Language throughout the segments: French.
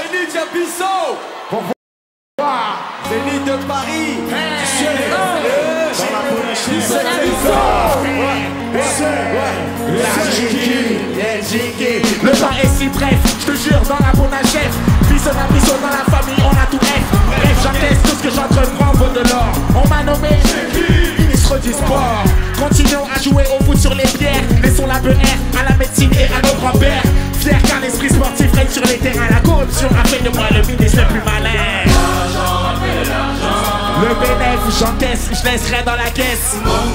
Zénith Japisso. Pour voir Zénith de Paris. Le temps est si bref, je te jure, dans la bonne chef. Bisson à bisson dans la famille, on a tout F. Bref, j'encaisse tout ce que j'entreprends vaut de l'or. On m'a nommé ministre du sport. Continuons à jouer au foot sur les pierres. Laissons la BR à la médecine et à nos grands-pères. Fier car l'esprit sportif règne sur les terrains. La corruption a fait de moi le ministre le plus malin. Le bénéfice, j'encaisse, je laisse rien dans la caisse.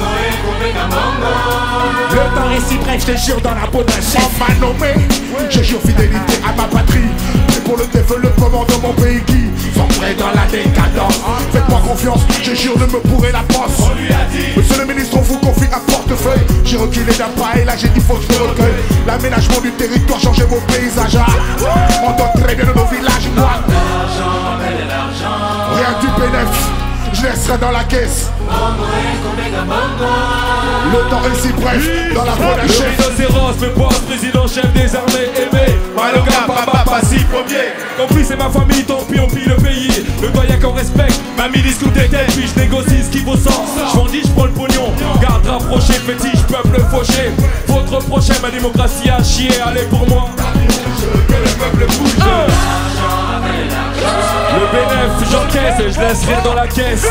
Le temps est si bref, je te jure, dans la peau d'un chef. On m'a nommé, je jure fidélité à ma patrie. Et pour le développement de mon pays qui sombrait dans la décadence. Faites-moi confiance, je jure de me bourrer la poche. Monsieur le ministre, on vous confie un portefeuille. J'ai reculé d'un pas et là j'ai dit faut que je me recueille. L'aménagement du territoire, changer vos paysages. On donne très bien de nos villages, moi. Rien du bénéfice. Je laisserai dans la caisse. Le temps est si bref dans la bonne chef. Le rhinocéros, me boss, président, chef des armées aimé. Maloga, papa, passif, premier. Compris, c'est ma famille, tant pis, on pille le pays. Le doyen qu'on respecte, ma milice tout est tête. Puis je négocie ce qui vaut sens. Je vendis, je prends le pognon. Garde rapproché, fétiche, peuple fauché. Votre prochain, ma démocratie a chier, allez pour moi. Je veux que le peuple bouge. Le bénéfice, j'encaisse et je laisse rien dans la caisse.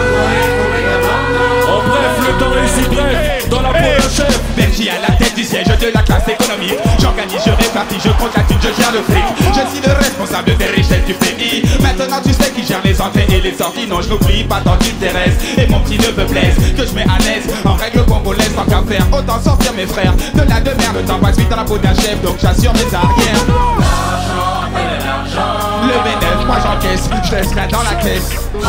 En bref, le temps est si bref dans la peau d'un chef. Berger à la tête du siège de la classe économique. J'organise, je répartis, je compte la thune, je gère le fric. Je suis le responsable des richesses du pays. Maintenant tu sais qui gère les entrées et les sorties. Non, je n'oublie pas tant tu t'intéresses. Et mon petit neveu Blaise, que je mets à l'aise. En règle congolaise, tant qu'à faire, autant sortir mes frères de la demeure. Le temps passe vite dans la peau d'un chef, donc j'assure mes arrières. Le bénéfice, moi j'encaisse, je laisse rien dans la caisse.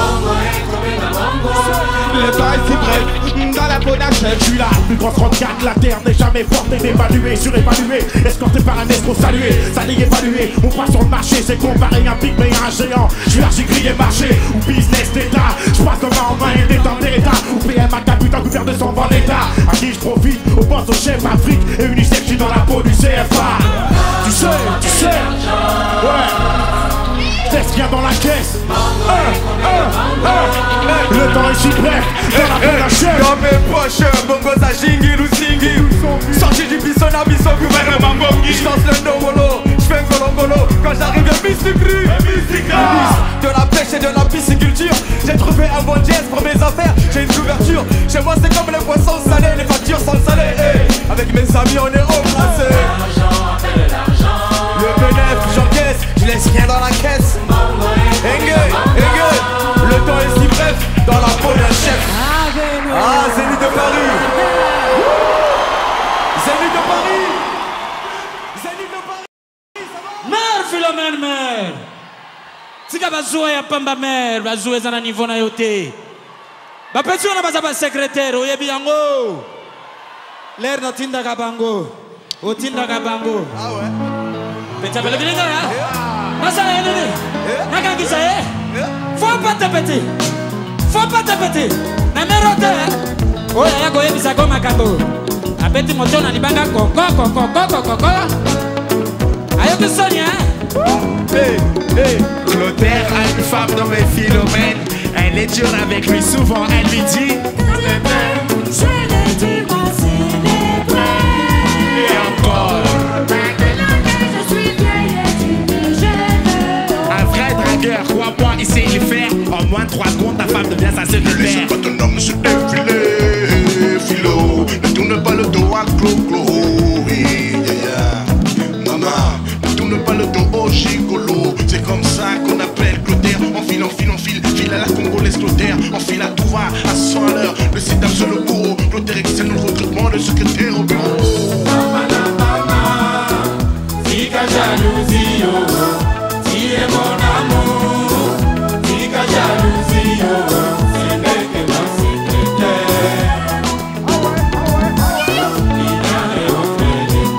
Le temps est si bref, dans la peau d'un chef. Je suis la plus grosse 34, la terre n'est jamais forte et dévaluée, surévaluée, escorté par un escroc salué, salé évalué. On passe sur le marché, c'est comparé un pygmée à un géant. Je suis archi-grillé marché, ou business d'état. Je passe de main en main et détente d'état. Ou PM à caputain, couvert de son vent d'état. À qui je profite, au boss, au chef, Afrique et UNICEF, je suis dans la peau du CFA. Tu sais, ouais. Laisse rien dans la caisse. Le temps est si bref dans la bonne chef. Dans mes poches, bongo ça jingle ou single. Sorti du bisson à bisson, gouvernement bongi. Je lance le nomolo, je fais un golongolo. Quand j'arrive à Mysticru, de la pêche et de la pisciculture. J'ai trouvé un bon jazz pour mes affaires, j'ai une couverture. Chez moi c'est comme les poissons salés, les factures sont salées. Avec mes amis on est embrassés. Le bénéfice, j'encaisse, je laisse rien dans la caisse. Le temps est si bref dans la peau d'un chef. Ah, Zénith de Paris. Zénith de Paris. Zénith de Paris, ça va? Mère Philomène, mère. Tika bazoe ya pamba mère, bazoe zana niveau na yote. Ba petit on a baza ba secrétaire, oyebi yango. L'air no tinda kabango. O tinda kabango. Ah ouais. Petit belle bien là. Masa yene. Naka kisa Faut pas te péter. Faut pas te péter. Na merote. Oh ya ko yebisa ko makambo. Abeti moto na libanga koko. Ayo que Sonia. Clotaire a une femme dans mes Philomène. Elle est dure avec lui, souvent elle lui dit Je l'ai dit, moi célébrer. et encore. Maintenant que je suis vieille et indigène. Un vrai dragueur, crois-moi, il sait y faire. En moins de 3 secondes, ta femme devient sa secrétaire. Laisse pas ton homme se défiler, philo. Ne tourne pas le dos à clo-clo. Maman, ne tourne pas le dos au gigolo. C'est comme ça qu'on appelle Clotaire. On file à la congolaise Clotaire. On file à tout va, à 100 à l'heure. Le site sur le cours. Clotaire excelle le recrutement de secrétaire au bureau. Tika jalousie, yo. Tu es mon amour. Tika jalousie, yo. Ce n'est que ma secrétaire. Il est auprès de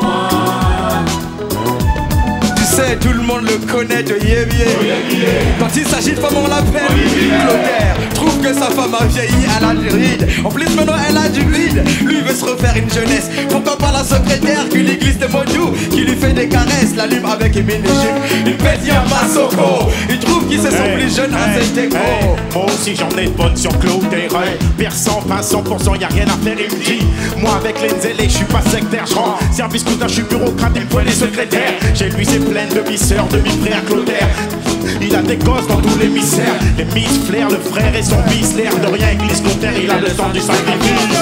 moi. Tu sais, tout le monde le connaît de Yébié. Quand il s'agit de femme, on l'appelle Clotaire. Trouve que sa femme a vieilli, elle a du ride. En plus, maintenant, elle a du vide. Lui veut veut se refaire une jeunesse. Pourquoi pas la secrétaire qui lui glisse des mots doux, qui lui fait des caresses, l'allume avec Emile Léger. Il pète un Massoko, il trouve qu'il se sent plus jeune à cette écho. Moi aussi j'en ai de bonnes sur Claude Terrain. Perçant, pas 100%, y'a rien à faire, il me dit. Moi avec Lenzele, je suis pas sectaire, je rends service cousin, je suis bureaucrate, il me faut les secrétaires. Chez lui c'est plein de demi-sœurs, demi-frères, Clotaire. Il a des gosses dans tous les misères. Les Miss Flair, le frère et son fils, l'air de rien, église Clotaire, il a le temps du sacrifice.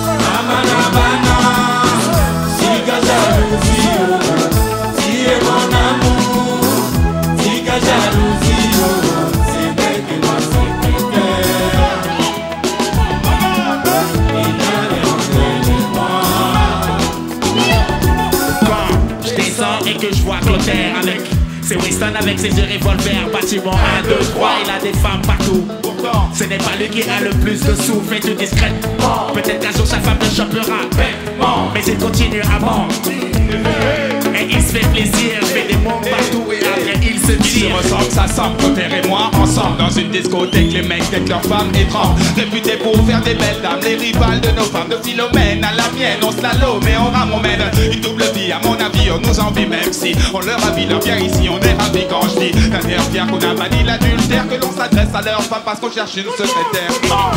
Et que je vois Clotaire avec c'est Winston avec ses yeux revolver. Bâtiment 1, 2, 3, il a des femmes partout. Pourtant, ce n'est pas lui qui a le plus de sous. Fais-tu discrètement. Peut-être qu'un jour sa femme le chopera bêtement, mais il continue à mentir. Et il se fait plaisir, fait des mots partout et après il se tire. Ils se ressemblent, ça semble, Clotaire et moi ensemble. Dans une discothèque, les mecs têtent leurs femmes étranges. Réputés pour faire des belles dames, les rivales de nos femmes. De Philomène à la mienne, on slalom et on rame, on mène une double vie. À mon avis, on nous envie même si on leur a vu leur bien ici. On est ravis quand je dis d'un air fier qu'on a banni l'adultère, que l'on s'adresse à leurs femmes parce qu'on cherche une secrétaire.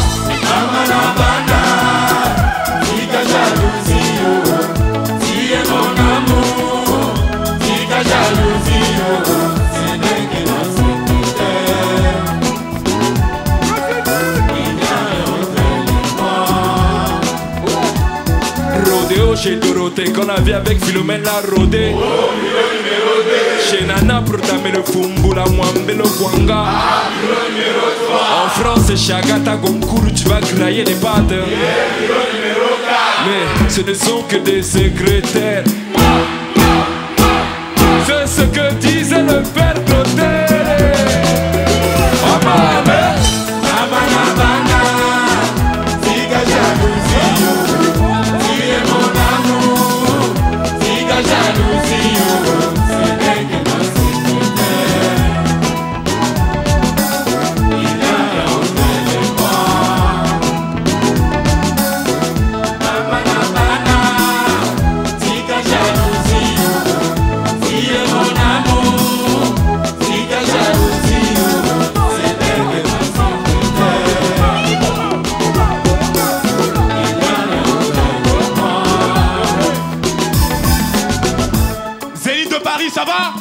Rodéo chez Dorothée, qu'on a vu avec Philomène la rodée. Chez Nana pour tamer le fumbu, la mwambe le kwanga. En France, c'est Chagata Goncourt, tu vas grailler les pattes. Mais ce ne sont que des secrétaires. C'est ce que disait le père Clotaire. Ça va?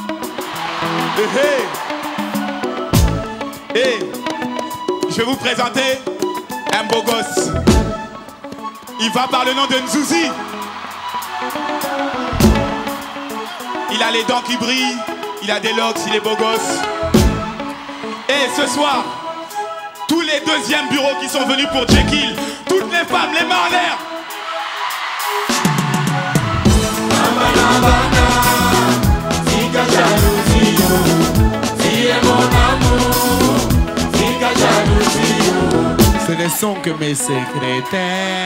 Je vais vous présenter un beau gosse. Il va par le nom de Nzouzi. Il a les dents qui brillent, il a des locks, il est beau gosse. Et ce soir, tous les deuxièmes bureaux qui sont venus pour Jekyll, toutes les femmes, les mains en l'air. Ce ne sont que mes secrétaires.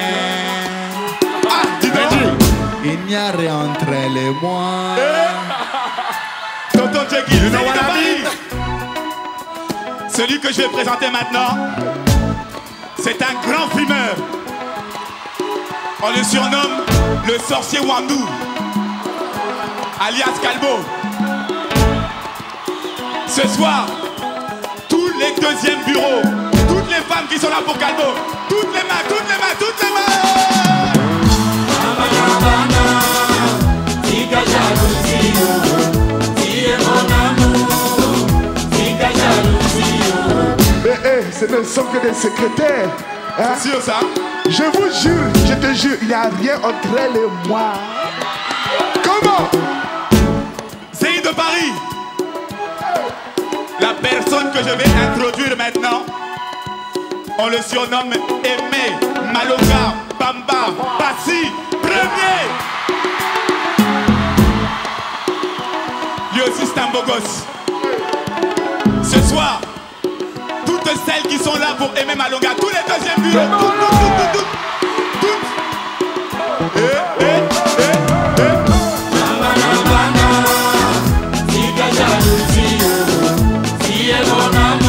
Ah, dis donc. Il n'y a rien entre elle et moi. Tonton Jekyll, celui que je vais présenter maintenant, c'est un grand fumeur. On le surnomme le sorcier Wandou, alias Calbo. Ce soir, tous les deuxièmes bureaux, toutes les femmes qui sont là pour Calbo, toutes les mains, toutes les mains, toutes les mains. Ce ne sont que des secrétaires. Hein? C'est sûr ça? Je vous jure, je te jure, il n'y a rien entre elle et moi. Comment? Zéhi de Paris. La personne que je vais introduire maintenant, on le surnomme Aimé, Maloka, Bamba, Bassi, premier. Lui aussi c'est un beau gosse. Ce soir, toutes celles qui sont là pour Aimé Malonga, tous les deuxièmes bureaux, toutes.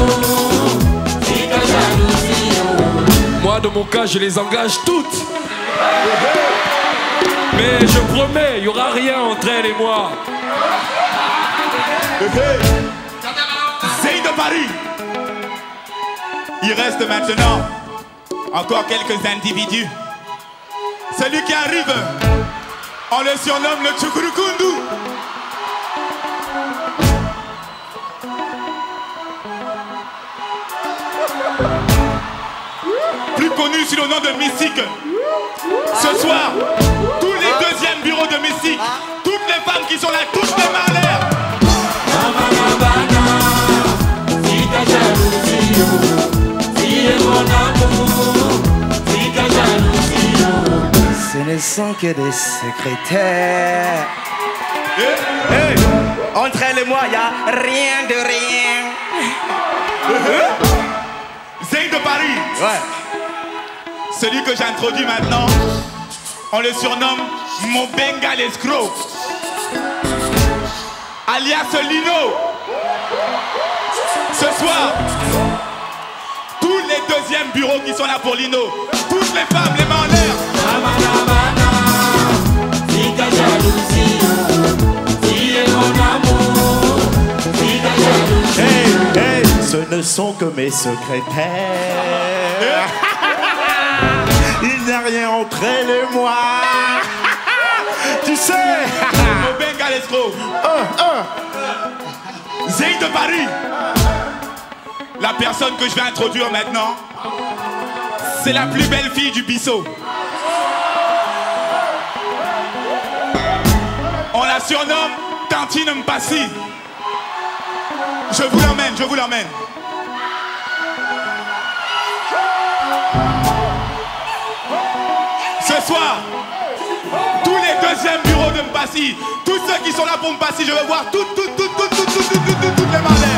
Moi, de mon cas, je les engage toutes. Mais je promets, il y aura rien entre elle et moi. Zay de Paris. Il reste maintenant encore quelques individus. Celui qui arrive, on le surnomme le Tchukurukundu. Plus connu sous le nom de Mystique. Ce soir, tous les deuxièmes bureaux de Mystique, toutes les femmes qui sont là, toutes les mains en l'air. Ce ne sont que des secrétaires. Hey. Entre elle et moi, y a rien de rien. Zay de Paris. Ouais. Celui que j'introduis maintenant, on le surnomme mon Bengal escroc. Alias Lino. Ce soir, tous les deuxièmes bureaux qui sont là pour Lino, toutes les femmes, les mains en l'air. Hey, hey, ce ne sont que mes secrétaires. Il n'y a rien entre elle et moi. Tu sais. Mon Bengal escroc. Zay de Paris. La personne que je vais introduire maintenant, c'est la plus belle fille du Bissau. On la surnomme Tantine Mpassi. Je vous l'emmène, je vous l'emmène. Ce soir, tous les deuxièmes bureaux de Mpassi, tous ceux qui sont là pour Mpassi, je veux voir toutes les mains en l'air.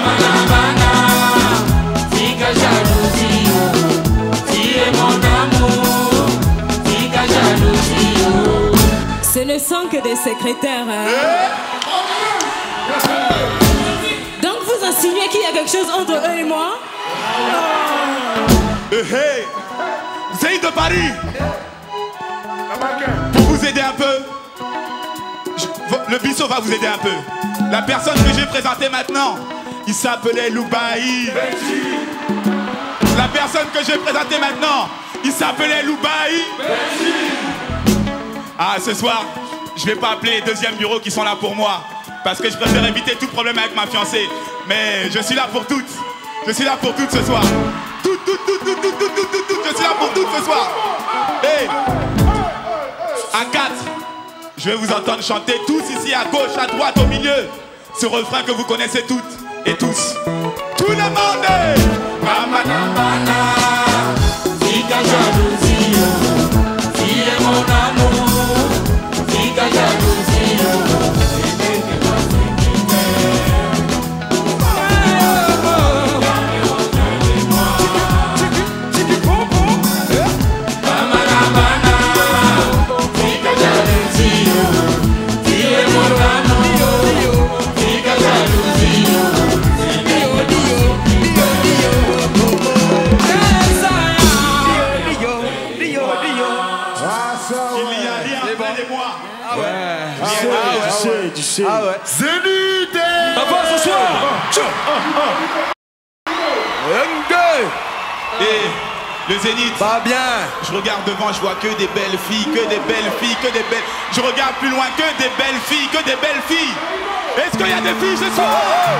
Ce ne sont que des secrétaires. Hein? Donc vous insinuez qu'il y a quelque chose entre eux et moi? Hey, Zay de Paris. Pour vous aider un peu, le Bissau va vous aider un peu. La personne que j'ai présentée maintenant, il s'appelait Loubaï. La personne que j'ai présentée maintenant, il s'appelait Loubaï. Ah, ce soir, je vais pas appeler les deuxièmes bureaux qui sont là pour moi, parce que je préfère éviter tout problème avec ma fiancée. Mais je suis là pour toutes. Je suis là pour toutes ce soir. Toutes. Je suis là pour toutes ce soir. Hey. À 4, je vais vous entendre chanter tous ici à gauche, à droite, au milieu. Ce refrain que vous connaissez toutes et tous. Tout le monde est Tu sais. Ah ouais. Zénith. À ce soir. Et le Zénith. Pas bien. Je regarde devant, je vois que des belles filles, que des belles filles, que des belles. Je regarde plus loin, que des belles filles, que des belles filles. Est-ce qu'il y a des filles ce soir?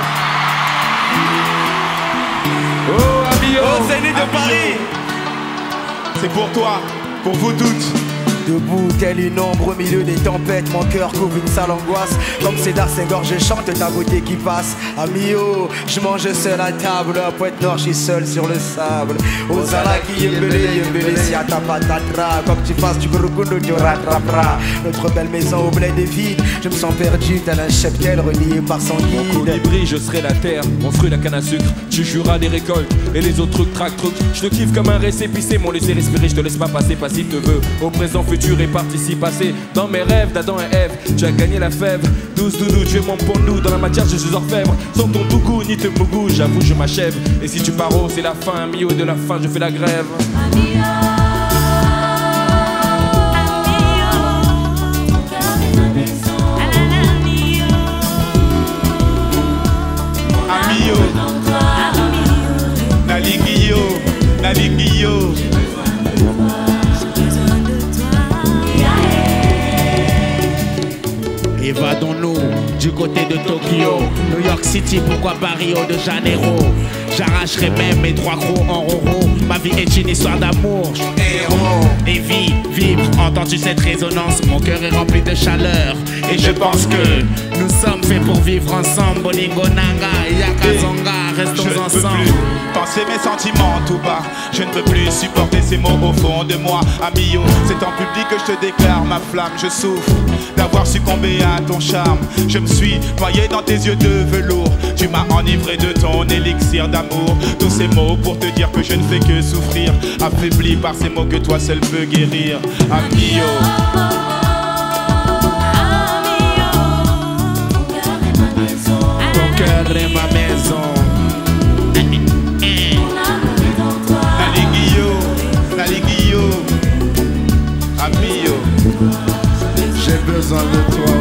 Oh, Amio. Oh, Zénith de Paris. C'est pour toi, pour vous toutes. Debout, tel une ombre au milieu des tempêtes, mon cœur couvre une sale angoisse. Comme Cédar Senghor, je chante ta beauté qui passe. Amio, je mange seul à table. À Pointe-Nord, je suis seul sur le sable. Ozala qui yembele, si à ta patatra. Quoi que tu fasses, tu kurukundo, tu rattraperas. Notre belle maison au bled est vide. Je me sens perdu, tel un cheptel relié par son guide. Mon colibri, je serai la terre, mon fruit, la canne à sucre. Tu juras des récoltes et les autres trucs, trac. Je te kiffe comme un récépissé, mon laisser respirer, je te laisse pas passer, pas si te veux. Au présent, futur et participe passé. Dans mes rêves d'Adam et Ève, tu as gagné la fève. 12 doudou, tu es mon pondou. Dans la matière, je suis orfèvre. Sans ton tougou ni te mougou, j'avoue, je m'achève. Et si tu pars, c'est la fin, Mio, de la fin, je fais la grève. Évadons-nous du côté de Tokyo, New York City, pourquoi pas Rio de Janeiro. J'arracherai même mes 3 crocs en roro. Ma vie est une histoire d'amour, héros. Et vibre, entends-tu cette résonance? Mon cœur est rempli de chaleur. Et je pense que nous sommes faits pour vivre ensemble. Bolingo Nanga, Yakazonga, restons ensemble. Penser mes sentiments tout bas, je ne peux plus supporter ces mots au fond de moi. Amio, c'est en public que je te déclare ma flamme. Je souffre d'avoir succombé à ton charme. Je me suis noyé dans tes yeux de velours. Tu m'as enivré de ton élixir d'amour. Tous ces mots pour te dire que je ne fais que souffrir, affaibli par ces mots que toi seul peux guérir. Amio. Ton cœur est ma maison. Naligio, Amio. J'ai besoin de toi,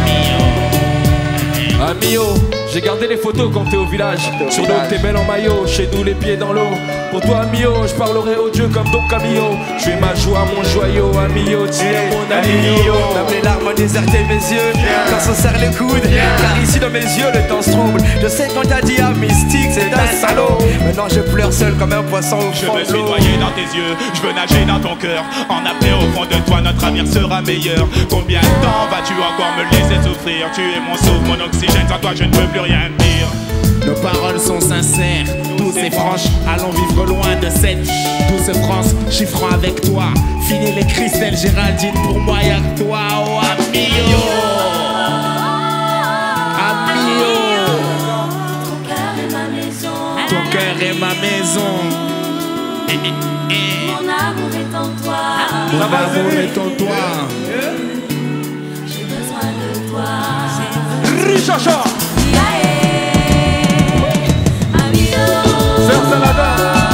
Amio, j'ai gardé les photos quand t'es au village. Sur nous t'es belle en maillot, chez nous les pieds dans l'eau. Pour toi Amio, je parlerai au Dieu comme Don Camillo. Tu es ma joie, mon joyau, Amio, tu es mon Amio. Même les larmes ont déserté mes yeux quand on serre les coudes. Car ici dans mes yeux le temps se trouble. Je sais qu'on t'a dit à mystique, c'est un salaud. Maintenant je pleure seul comme un poisson au fond de l'eau. Je me suis noyé dans tes yeux, je veux nager dans ton cœur. En appeler au fond de toi, notre avenir sera meilleur. Combien de temps vas-tu encore me laisser souffrir? Tu es mon sauve, mon oxygène, sans toi je ne peux plus rien dire. Nos paroles sont sincères, douces et franches. Allons vivre loin de cette douce France. Chiffrons avec toi, fini les Christelle Géraldine. Pour moi y'a que toi, oh Amio. Amio. Ton cœur est ma maison. Mon amour est en toi. Mon amour est en toi. J'ai besoin de toi. Richacha. Sœur Salada.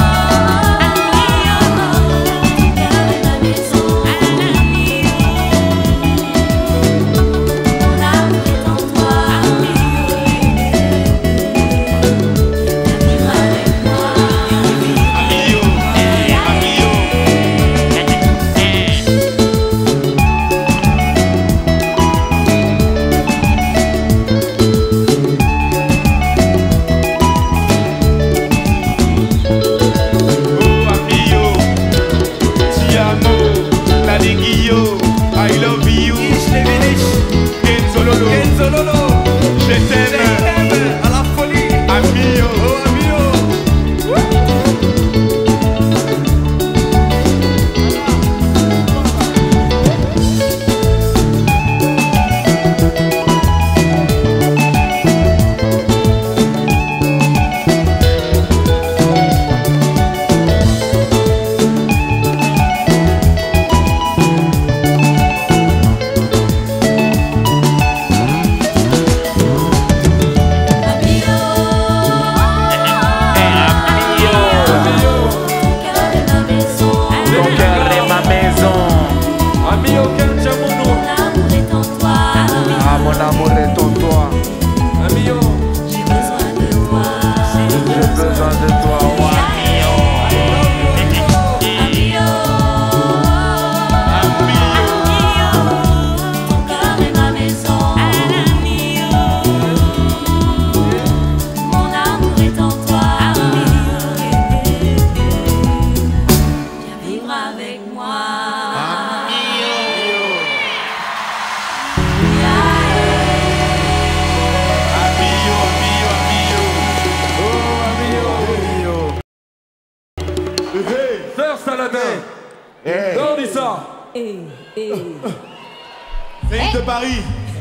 Ville de Paris.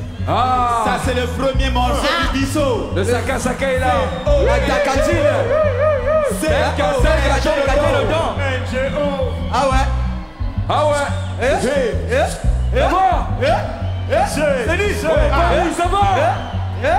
Ah. Ça c'est le premier morceau du Bissau. Le Saka Saka est là. La Takatine. C'est le don. Ah ouais. Ah ouais. Ça va. Salut. Ça va.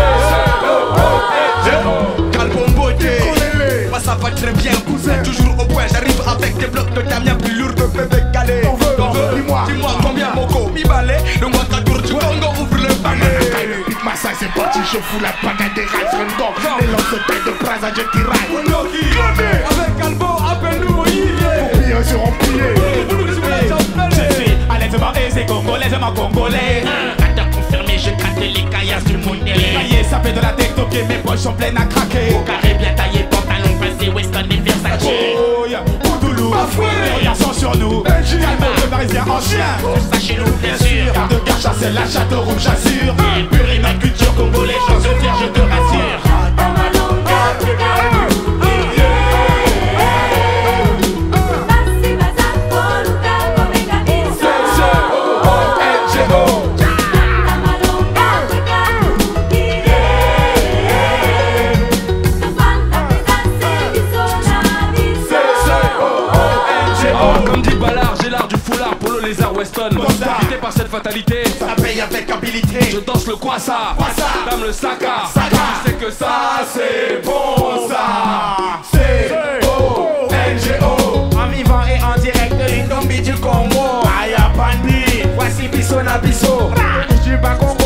Très bien, toujours au c'est parti, je fous la pagaille des rails sur une gang. Les lances de tête de Braza, je tiraille. Avec Calvo, appelle-nous au Pour piller sur empiller. Je suis à l'aisement aisé, congolaisement congolais. Rateur confirmé, je gratte les caillasses du Mounéré. Taillé, ça fait de la tête, ok, mes poches sont pleines à craquer. Au carré bien taillé, pantalon passé, Weston et Versace. Oh, y'a Oudoulou, les regards sont sur nous. Calme, le parisien en chien. Ça chez nous, bien sûr. Garde de garde, chasse la château rouge, j'assure. Pure et ma culture congolaise, j'en suis fier, je te rassure. Weston, invité par cette fatalité, ça paye avec habilité. Je danse le quoi ça, dame le saka. Tu sais que ça c'est bon ça. C-O-N-G-O. En vivant et en direct de l'Indombi du Congo. Aya Bandi. Voici Bisso na Bisso. Je suis pas Congo.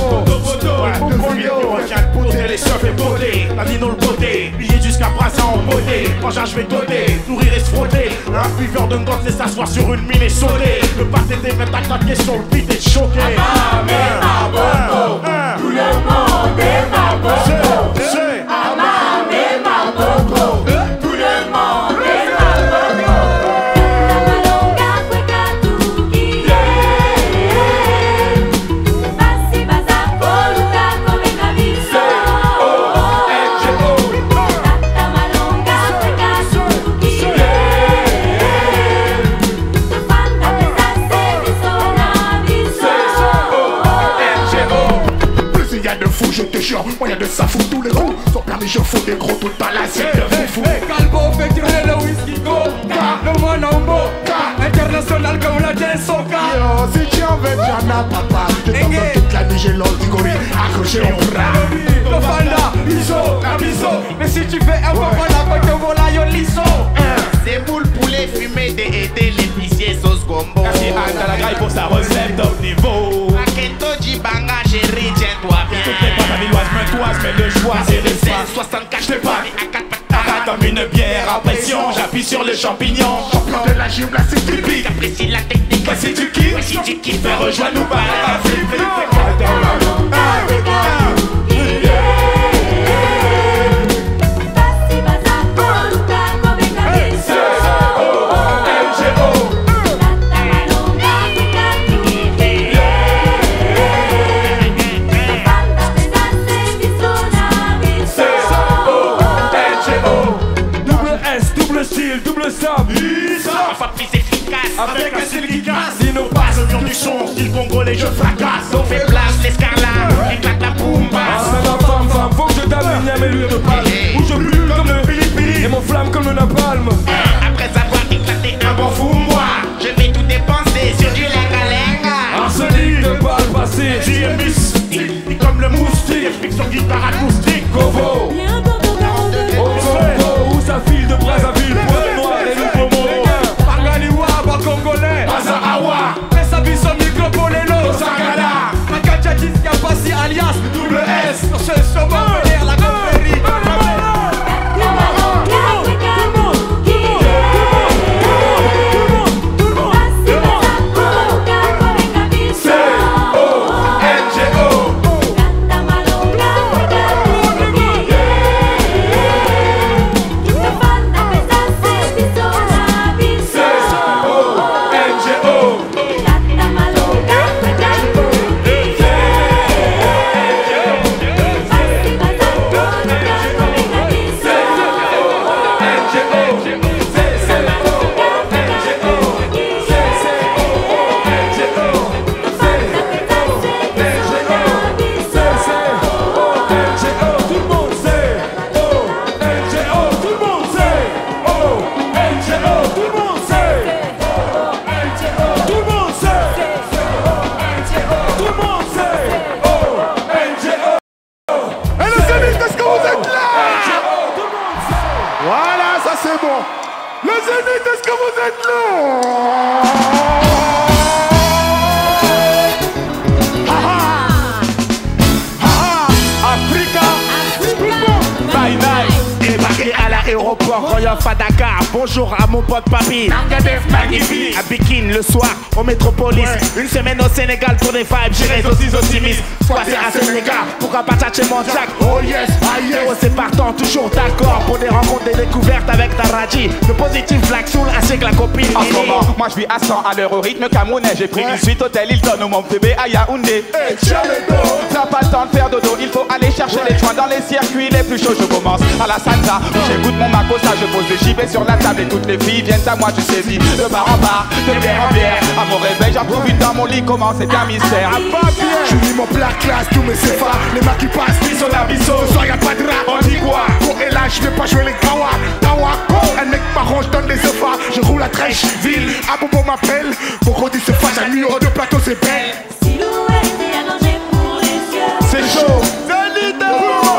Les surf et beauté, la vie dans le beauté, billet jusqu'à brasser en beauté. Quand je vais doter, nourrir et se frotter. Un buveur de gosse laisse s'asseoir sur une mine et sauter. Le pâté des mettre à claquer sur le beat et choqué. Tout le monde est ma boco. C'est Amam est ma boco. Tout le monde est ma boco. Tamalonga kwekatuki. Basi bazako luka komeka biso. Tamalonga kwekatuki. Tufanda pesase biso na biso. Plus il y a de fous, je te jure, moi y a de ça fou tous les coups. Sans permis, je fous des gros tout à la cible de fou. Calvo fait tirer le whisky go. Le monombo. International comme la Jensoka. Yo, si tu en veux, tu en as papa. Je te donne toute la nuit, j'ai l'antigori accroché au bras. Tofanda, Iso, Abiso. Mais si tu fais un peu la côte, voilà yo liso. C'est boule poulet fumé aider l'épicier sauce gombo. Merci à la graille pour sa recette top niveau. Akento Djibanga, chérie, tiens-toi bien. Toutes les pas villoises me toisent, mais le choix c'est des fois. 64, Je te parle à 4 comme une bière en pression. J'appuie sur le champignon. Champion de la gymnastique typique. Apprécie la technique. Si tu kiffes, Si tu kiffes, rejoins-nous par la flip. Double style, double sable. Enfin plus efficace. avec un style qui casse. Dis nos passes, le mur du son, style congolais, je fracasse. On fait place, l'escarlate, éclate la boumba. Ma femme, faut que je t'amène à mes lieux de palme. Où je brûle comme le Philippines et mon flamme comme le napalm. Après avoir éclaté un bon fou, moi, je vais tout dépenser sur du lenga-lenga. Arsenic de pas le passé. JM mystique, comme le moustique, explique son guitare acoustique. Kovo, où ça file de Brazzaville, poil noir et nous poumons. Pangaliwa, bas congolais. Azahawa, Pesa biso micropolelo. Sangala, Makacha Jiska Passi alias double S. Sur ce chemin, venir la confrérie. Voilà, ça c'est bon. Le Zénith, est-ce que vous êtes là? aéroport, Royal Fadaka. Bonjour à mon pote Papi. À Bikin le soir, au Métropolis. Une semaine au Sénégal pour des vibes, j'irai aussi optimiste. Soit c'est à Sénégal, pour un patate chez mon Jack. Oh yes, oh c'est partant, toujours d'accord. Pour des rencontres, des découvertes avec Taraji. Le positif Black Soul ainsi que la copine. En ce moment, moi je vis à 100 à l'heure au rythme camerounais. J'ai pris une suite hôtel Hilton ou mon bébé à Yaoundé. T'as pas le temps de faire dodo, il faut aller chercher les joints dans les circuits les plus chauds. Je commence à la salsa, j'écoute mon makossa, je pose le JB sur la table et toutes les filles viennent à moi, tu saisis. De bar en bar, de bière en bière. À mon réveil, j'en trouve une dans mon lit, comment c'est un mystère. Je lis mon plat classe, tous mes CFA. Les mains qui passent, ils sont d'abisso. Ce soir y'a pas de rap, on dit quoi? Go et là, je vais pas jouer les kawa. Kawa, go, un mec marron, je donne des sofas. Je roule à Trèche, ville, Abobo m'appelle. Beaucoup disent se fâche, à nuit, de plateau, c'est belle. Silhouette et allongée pour les yeux. C'est chaud, c'est l'idée.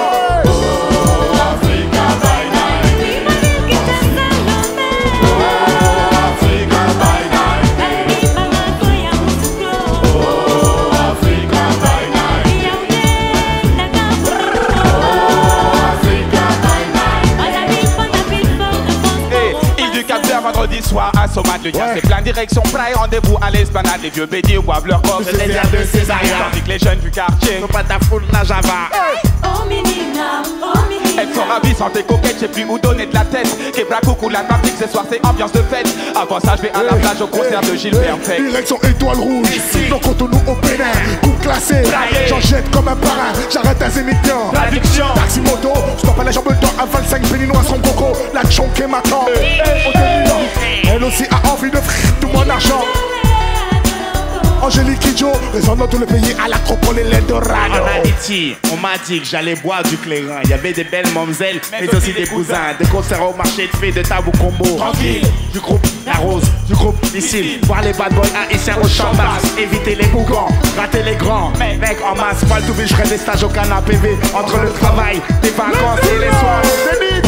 Vendredi soir à Somat, le diable c'est plein direction, plein rendez-vous à l'esplanade. Les vieux bédiers boivent leur corps, c'est les airs de Césaria. Tandis que les jeunes du quartier sont pas ta foule, la Java. Oh minina, oh minina. Elles sont ravies, santé coquette, j'ai plus où donner de la tête. Québra coucou l'Atlantique, ce soir c'est ambiance de fête. Avant ça je vais à la plage au concert de Gilbert Peck. Direction étoile rouge, donc Cotonou au Bénin. Coupe classée, j'en jette comme un parrain. J'arrête un zénithien. Traduction. Taxi moto, stop à la jambe d'or à 25 béninois son coco. La chonque est m'attend. Elle aussi a envie de tout mon argent. Angélique Kidjo, résonnant tout le pays à l'acropole et l'Eldorado. En Haïti, on m'a dit que j'allais boire du clairin. Il y avait des belles mamzelles, mais aussi des cousins. Des concerts au marché de filles de Tabou Combo. Tranquille, du groupe La Rose, du groupe Missile. Voir les bad boys haïtiens au champ basse. Éviter les bougans, rater les grands. Mec en masse, pas le tout, je ferai des stages au canapé PV. Entre le travail, les vacances et les soirées.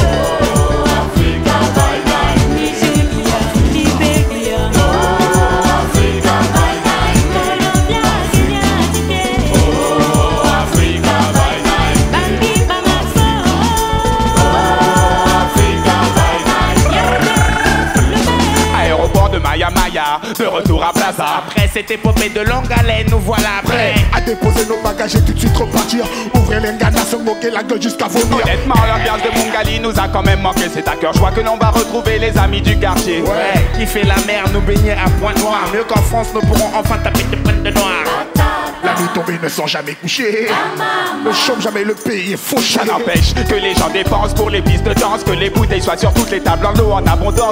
Maya, de retour à Plaza. Après cette épopée de longue haleine, nous voilà prêts à déposer nos bagages et tout de suite repartir. Ouvrir les ganas, se moquer la gueule jusqu'à vomir. Honnêtement, l'ambiance de Mungali nous a quand même manqué. C'est à cœur joie que l'on va retrouver les amis du quartier. Ouais, kiffer la mer, nous baigner à Pointe-Noire. Mieux qu'en France, nous pourrons enfin taper des pointes de noir. La nuit tombée ne sont jamais couchés. Ne chôme jamais, le pays est fauché. Ça n'empêche que les gens dépensent pour les pistes de danse. Que les bouteilles soient sur toutes les tables en eau en abondance.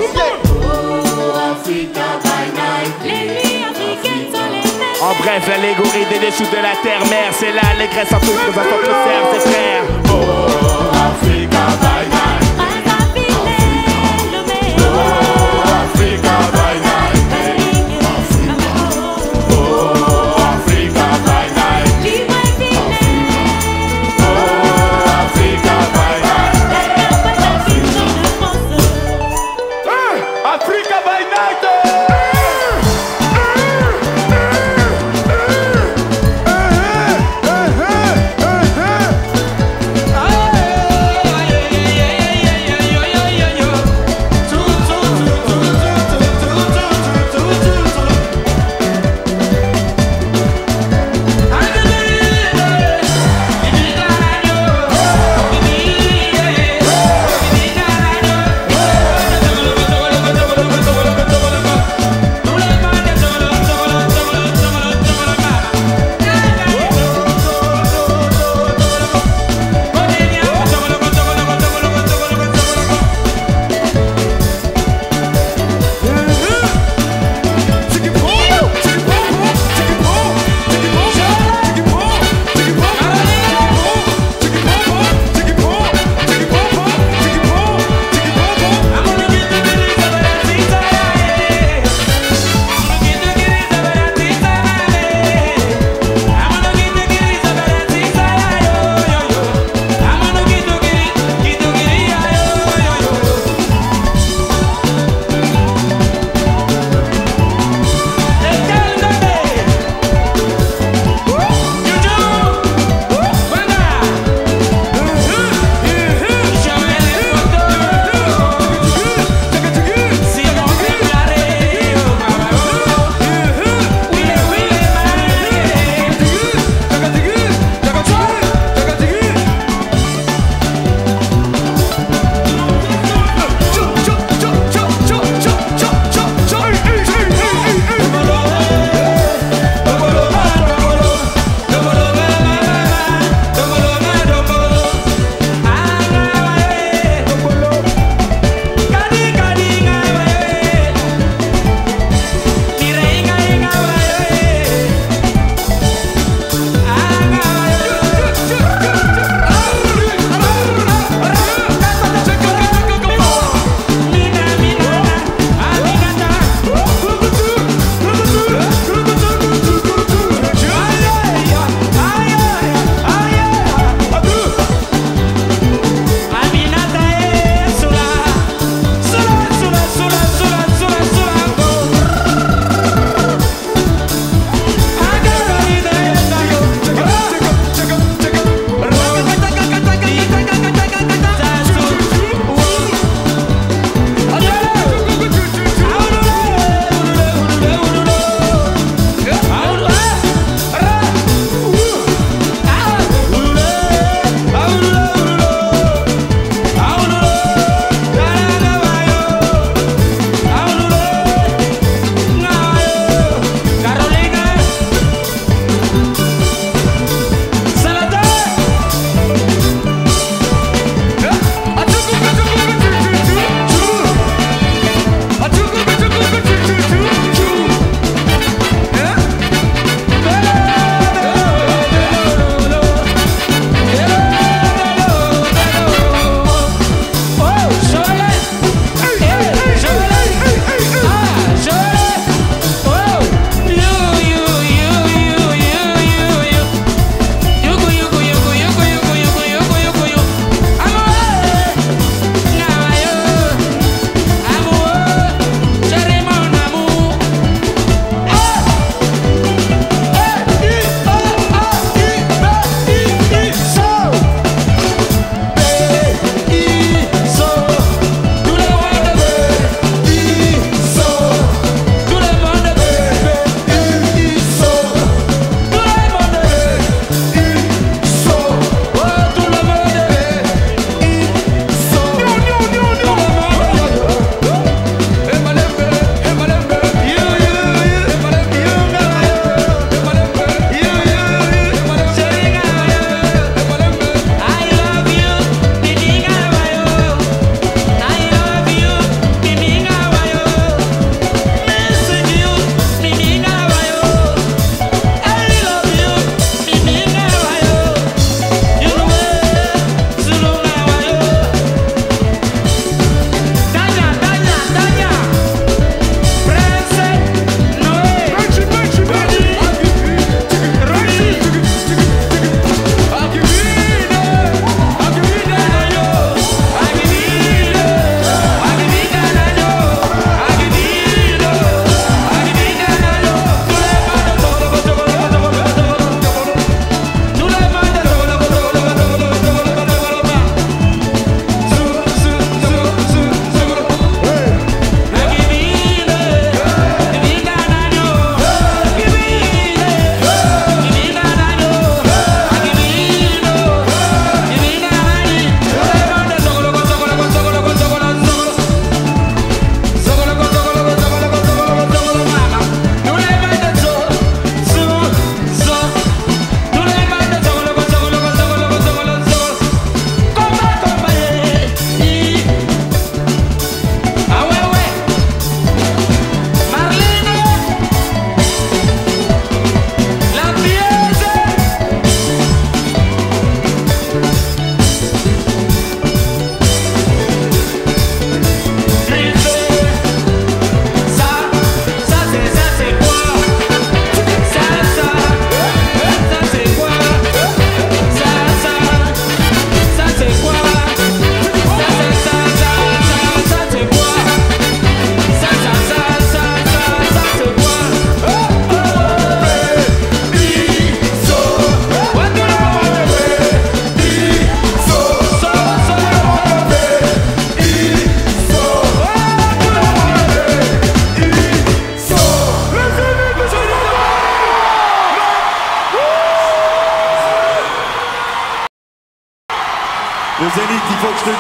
En bref, l'allégorie des dessous de la terre-mère, c'est là l'allégresse en tout ce que notre terre, c'est frère. Oh, Africa by night. Oh, Africa by night. Oh, Africa by night. Oh, Africa by night. Africa by night.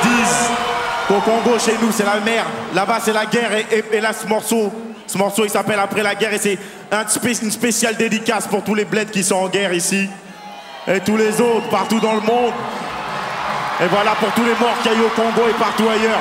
disent qu'au Congo, chez nous, c'est la merde. Là-bas, c'est la guerre. Et là, ce morceau, il s'appelle Après la guerre. Et c'est une spéciale dédicace pour tous les bleds qui sont en guerre ici. Et tous les autres, partout dans le monde. Et voilà pour tous les morts qu'il y a eu au Congo et partout ailleurs.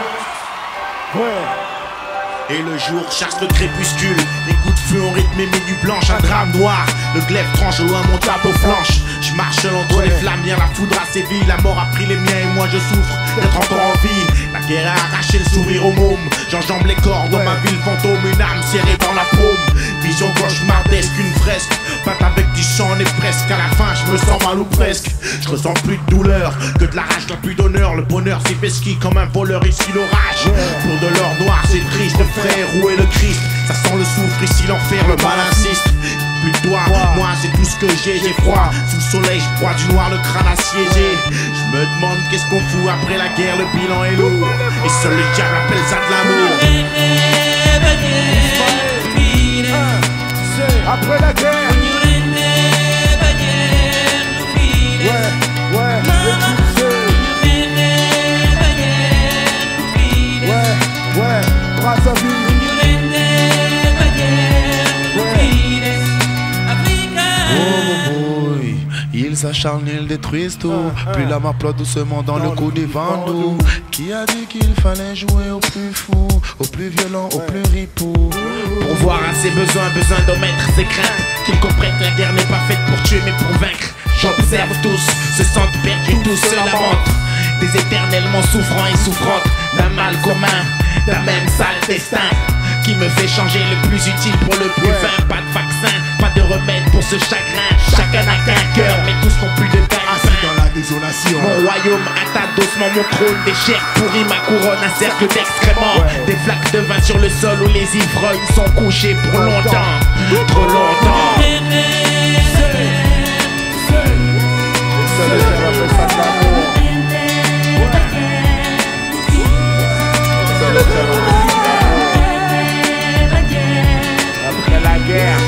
Ouais. Et le jour chasse le crépuscule. Les coups de feu ont rythmé mes nuits blanches. Un drame noir, le glaive tranche loin mon tableau flanche. Je marche entre les flammes, bien la foudre a sévi. La mort a pris les miens et moi je souffre d'être encore en vie. La guerre a arraché le sourire au môme. J'enjambe les corps dans ma ville fantôme. Une âme serrée dans la paume. Vision cauchemardesque, une fresque peinte avec du sang, on est presque à la fin. Je me sens mal ou presque. Je ressens plus de douleur que de la rage, n'a plus d'honneur. Le bonheur c'est pesquis comme un voleur, ici l'orage. Pour de l'or noir c'est triste, frère, où est le Christ? Ça sent le soufre, ici l'enfer, le mal insiste. Plus de toi, moi c'est tout ce que j'ai froid, sous le soleil, je broie du noir, le crâne assiégé. Je me demande qu'est-ce qu'on fout après la guerre, le bilan est lourd. Et seul le diable appelle ça de l'amour. Après la guerre. Ouais, grâce à vie. Ils s'acharnent, ils détruisent tout. Puis la m'applaudit doucement dans le coup des vendous. Qui a dit qu'il fallait jouer au plus fou, au plus violent, au plus ripou? Pour voir à ses besoins, besoin d'omettre ses craintes. Qu'ils comprennent que la guerre n'est pas faite pour tuer mais pour vaincre. J'observe tous, se sentent perdus, tous se lamentent. Des éternellement souffrants et souffrantes. D'un mal commun, d'un même sale destin. Qui me fait changer le plus utile pour le plus vain. Pas de vaccin, pas de remède pour ce chagrin. Chacun n'a qu'un cœur, mais tous n'ont plus de pain. Assis dans la désolation. Mon royaume atteint doucement mon trône. Des chairs pourries, ma couronne, un cercle d'excréments. Des flaques de vin sur le sol où les ivrognes sont couchés pour longtemps. Trop longtemps. Après la guerre.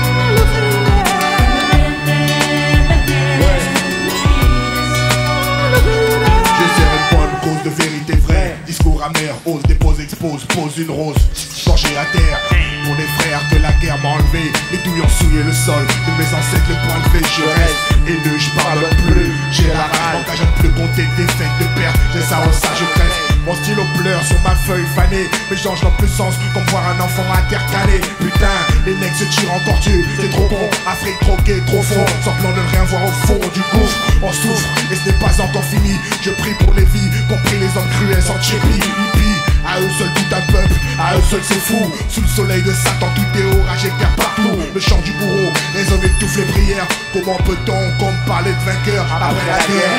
Cause de vérité vraie, discours amer, ose, dépose, expose, pose une rose, penché à terre. Pour les frères que la guerre m'a enlevé, les douilles ont souillé le sol, de mes ancêtres le point levé, je reste haineux, je parle plus. J'ai la rage, m'engage à ne plus compter des fêtes de perte, j'ai ça en ça, je crève. Mon stylo pleure sur ma feuille fanée, mes change dans plus sens comme voir un enfant intercalé. Putain, les mecs se tirent encore dessus, c'est trop con, Afrique troquée, trop fond, semblant de ne rien voir au fond du gouffre. On souffre, et ce n'est pas encore fini, je prie pour les vies, compris les hommes cruels sans chépi, hippie. À eux seuls tout un peuple, à eux seuls c'est fou. Sous le soleil de Satan tout est orage et guerre partout. Le chant du bourreau résonne et étouffe les prières. Comment peut-on comme parler de vainqueur après la guerre?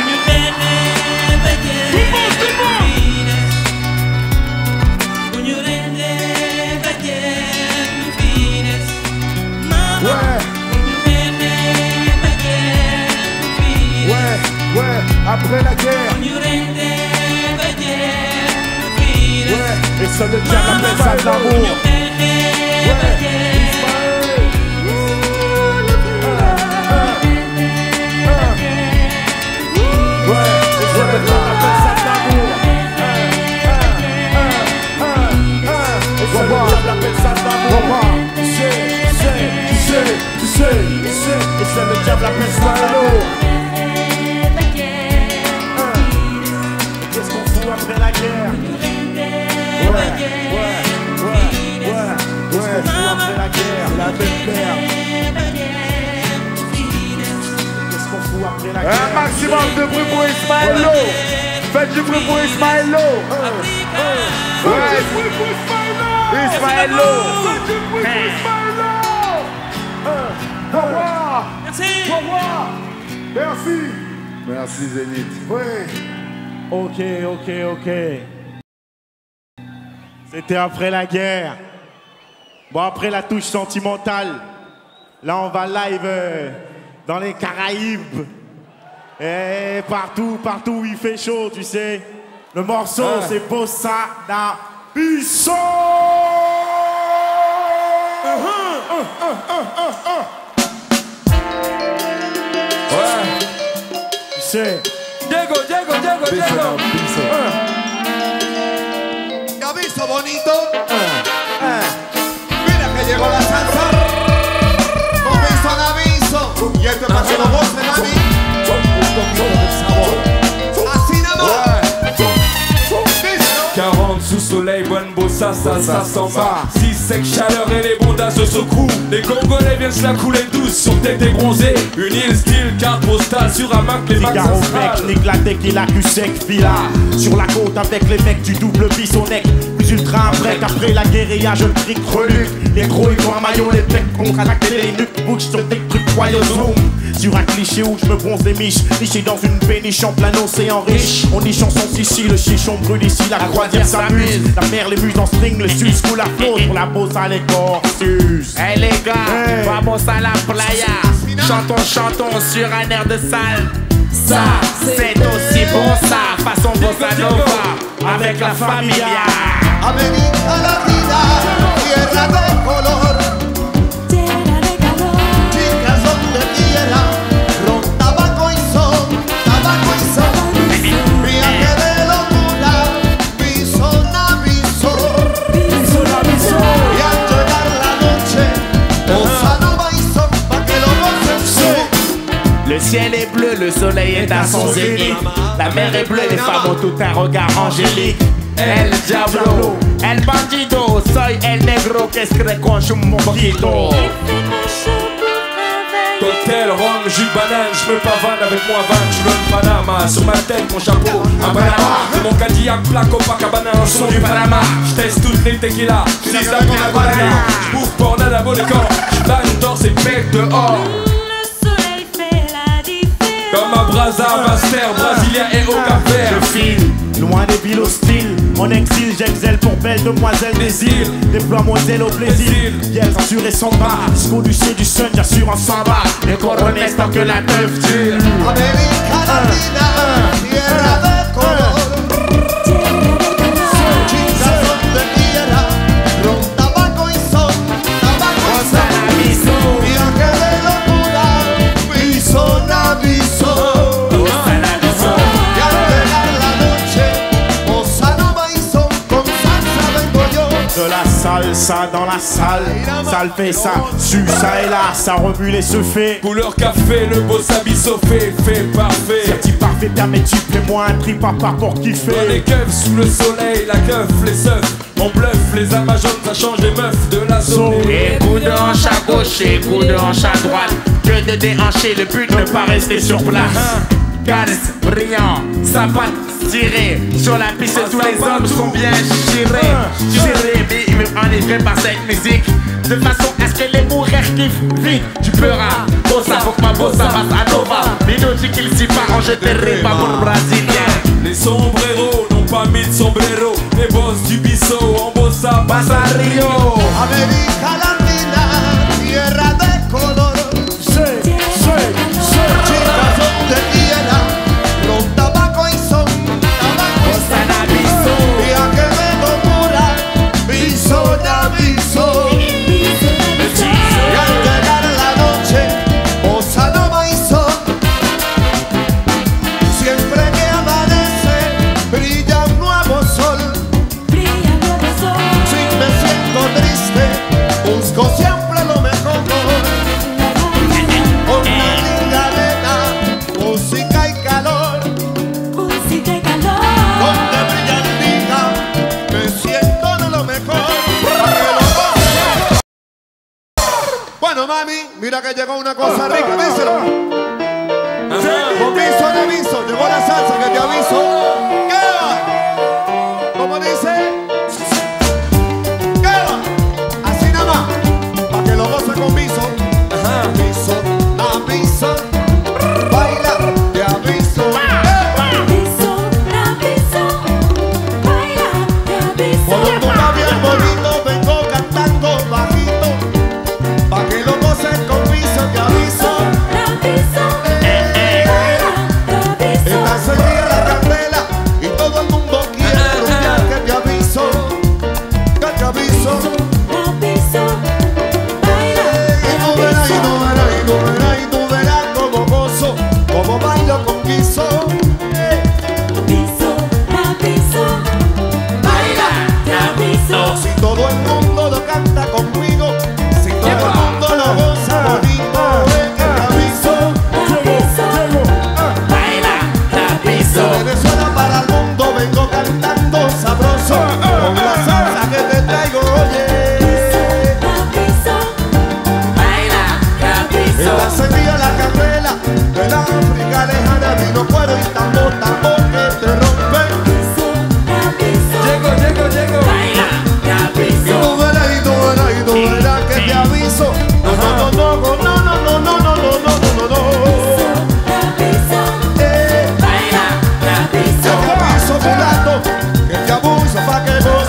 Ouais, après la guerre. Et seul le diable appelle ça de l'amour. Et seul le diable appelle ça de l'amour. Qu'est-ce qu'on fout après la guerre? Après la guerre, la même merde. Qu'est-ce qu'on fout après la guerre? Un maximum de bruit pour Ismaël. Faites du bruit pour Ismaël. Ismaël. Merci. Merci Zénith. Oui. Ok. C'était après la guerre. Bon, après la touche sentimentale, là on va live dans les Caraïbes. Et partout où il fait chaud, tu sais. Le morceau c'est Bossa Nova. Tu sais. Diego. bonito. Mira que llegó la salsa. Con piso en aviso. Y esto es para que lo gocen, mami. Un poquito de sabor. Así nada más. 40 sous soleil, bonne bossa, ça s'en va. Si sec, chaleur et les bondas se secouent. Les Congolais viennent se la couler douce sur tête et bronzée. Une île style, carte postale sur un Mac, les Macs Figaro mec, nique la tequila, cul sec, villa. Sur la côte avec les mecs du double bisonnec. Plus ultra break, après la guérilla, je trick reluque. Les gros ils ont un maillot, les pecs contractés, les nuques bouches sur des trucs royaux zoom. Sur un cliché où je me bronze des miches, niché dans une péniche en plein océan riche. On dit chanson ici, le chichon brûle ici, la croisière s'amuse. La mer, les muses en string, le sus coule la flotte pour la bossa, les corsus. Hey les gars, vamos à la playa. Chantons, chantons sur un air de salle. Ça, c'est aussi bon ça, façon bossa nova, avec la familia. América Latina, tierra de color. Chicas son de tierra, ron, tabaco y son, tabaco y son. Viaje de locura, piso na piso. Y al llegar la noche, bossa nova y son, pa' que lo gocen. Le ciel est bleu, le soleil est à son zénith. La mer est bleue, les femmes ont tout un regard angélique. El diablo, el bandido, soy el negro que se consume un poquito. Cocktail, rhum, jus de banane, je me pavane avec moi 20 kilos de Panama. Sur ma tête, mon chapeau, un Panama. De mon Cadillac, plaque au Copacabana, un son du Panama. Je teste toutes les tequilas, je dis la pour la banana. Je bouffe pour nada volcan, je banne dans ces mecs dehors. Comme à Brazza, Master, Brésilien et au Cap-Vert. Je file, loin des villes hostiles. En exil, j'excelle pour belle demoiselle des îles. Déploie mon zèle au plaisir. Yes, sur et sans bas. Jusqu'au lycée du sun, j'assure en samba. Les coronets tant que la teuf tue. América Latina, tierra de color. Chicas son de tierra, ron, tabaco y son, tabaco y son. Viaje de locura, piso na piso. Y al llegar la noche, bossa nova y son, con salsa vengo yo. De la salsa dans la salle, ça le fait ça, su ça et là, ça remue les seufés. Couleur café, le beau sabisso fait parfait. C'est petit parfait, mais tu fais moins un trip à part pour Dans kiffer. les keufs sous le soleil, la keuf, les seufs. On bluffe, les amazones, ça change les meufs de la zone. Et coup de hanche à gauche et coup de hanche à droite. Que de déhancher, le but ne pas rester sur place. Calce, brillant, sa patte tirée. Sur la piste, tous les hommes sont bien tirés. Tirés, mais enivrés par cette musique. De façon à ce que les mourir kiffent vite. Tu pleuras, bossa, faut que ma bossa passe à Nova. Mino dit qu'il s'y part, je t'aimerai pas pour le brésilien. Les sombreros n'ont pas mis de sombrero. Les boss du bisso en bossa passe à Rio. América Latina, tierra de color. Chicas son de tierra, ron, tabaco y son, tabaco y son. Viaje de locura, piso na piso. Y al llegar la noche, bossa nova y son. Siempre que amanece, brilla un nuevo sol. Si me siento triste, busco siempre lo mejor. Una linda arena, música y calor. Donde brilla el día, me siento de lo mejor. Bueno, mami, mira que llegó una cosa rica, díselo. Con piso de aviso, llegó la salsa que te aviso. ¿Qué va? ¿Cómo dice? ¿Qué va? Así nada más, pa' que lo goce con piso. Piso, aviso, baila, te aviso. Cuando tú estás bien bonito, vengo cantando bajito, pa' que lo goces con piso, te aviso. Está encendida la candela,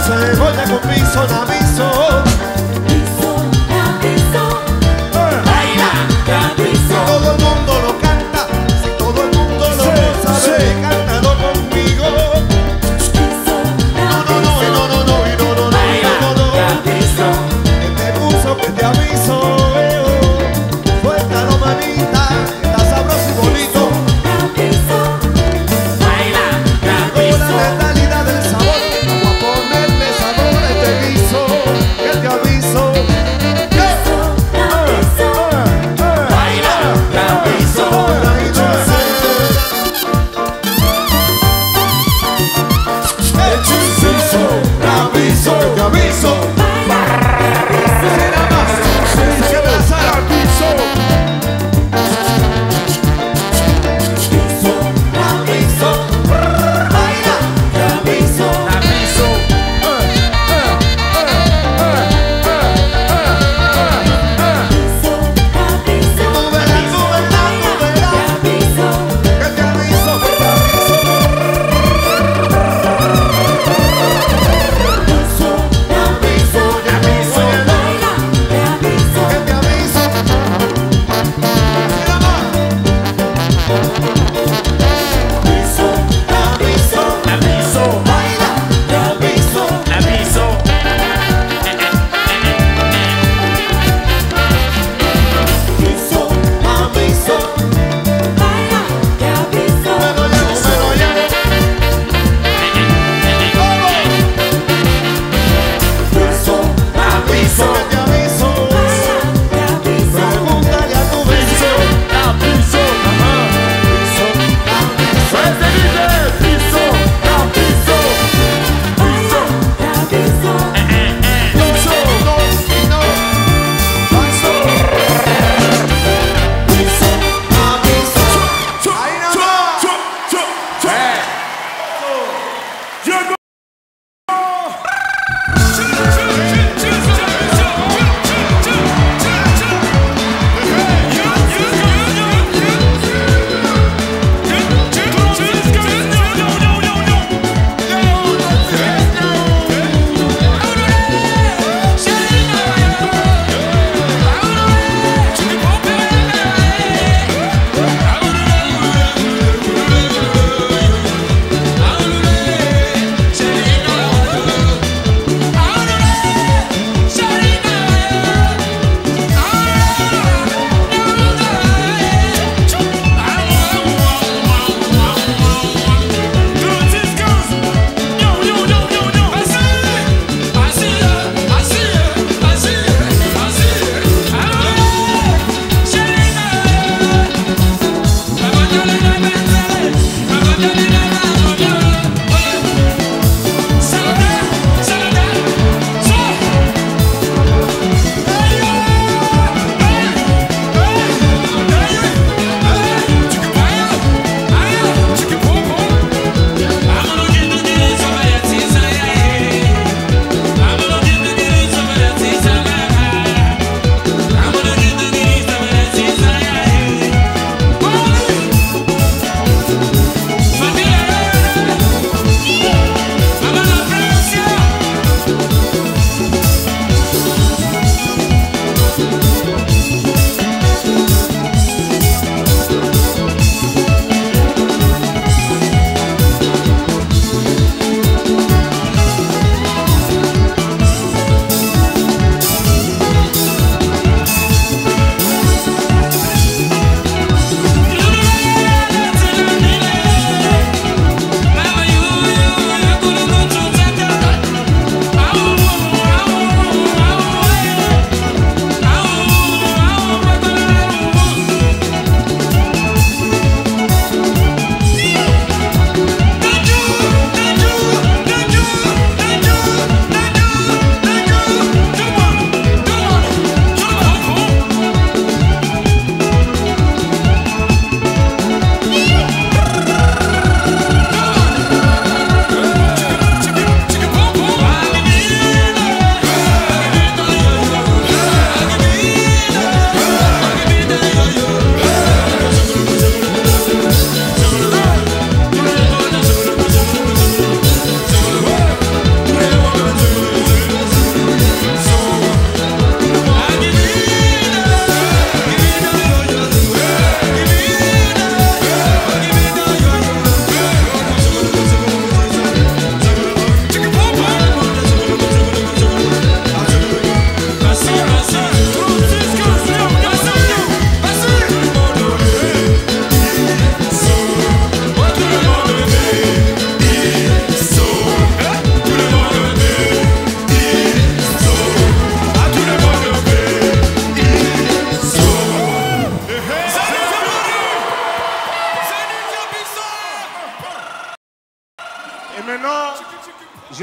cebolla con piso, aviso. Baila, caprizo. Todo el mundo lo canta, si todo el mundo lo sabe, cántalo conmigo. Que te puso, que te aviso, suéltalo mamita, está sabroso y bonito. Baila, Con la letalidad del sabor, vamos a ponerle sabor a este guiso, que te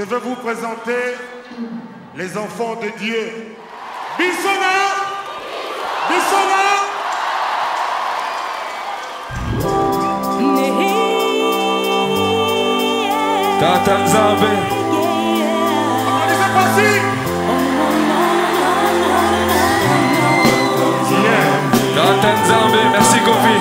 veux vous présenter les enfants de Dieu. Bissona! Bissona! Tata Nzambe. Applaudissez pas-ci! Tata Nzambe, merci Kofi.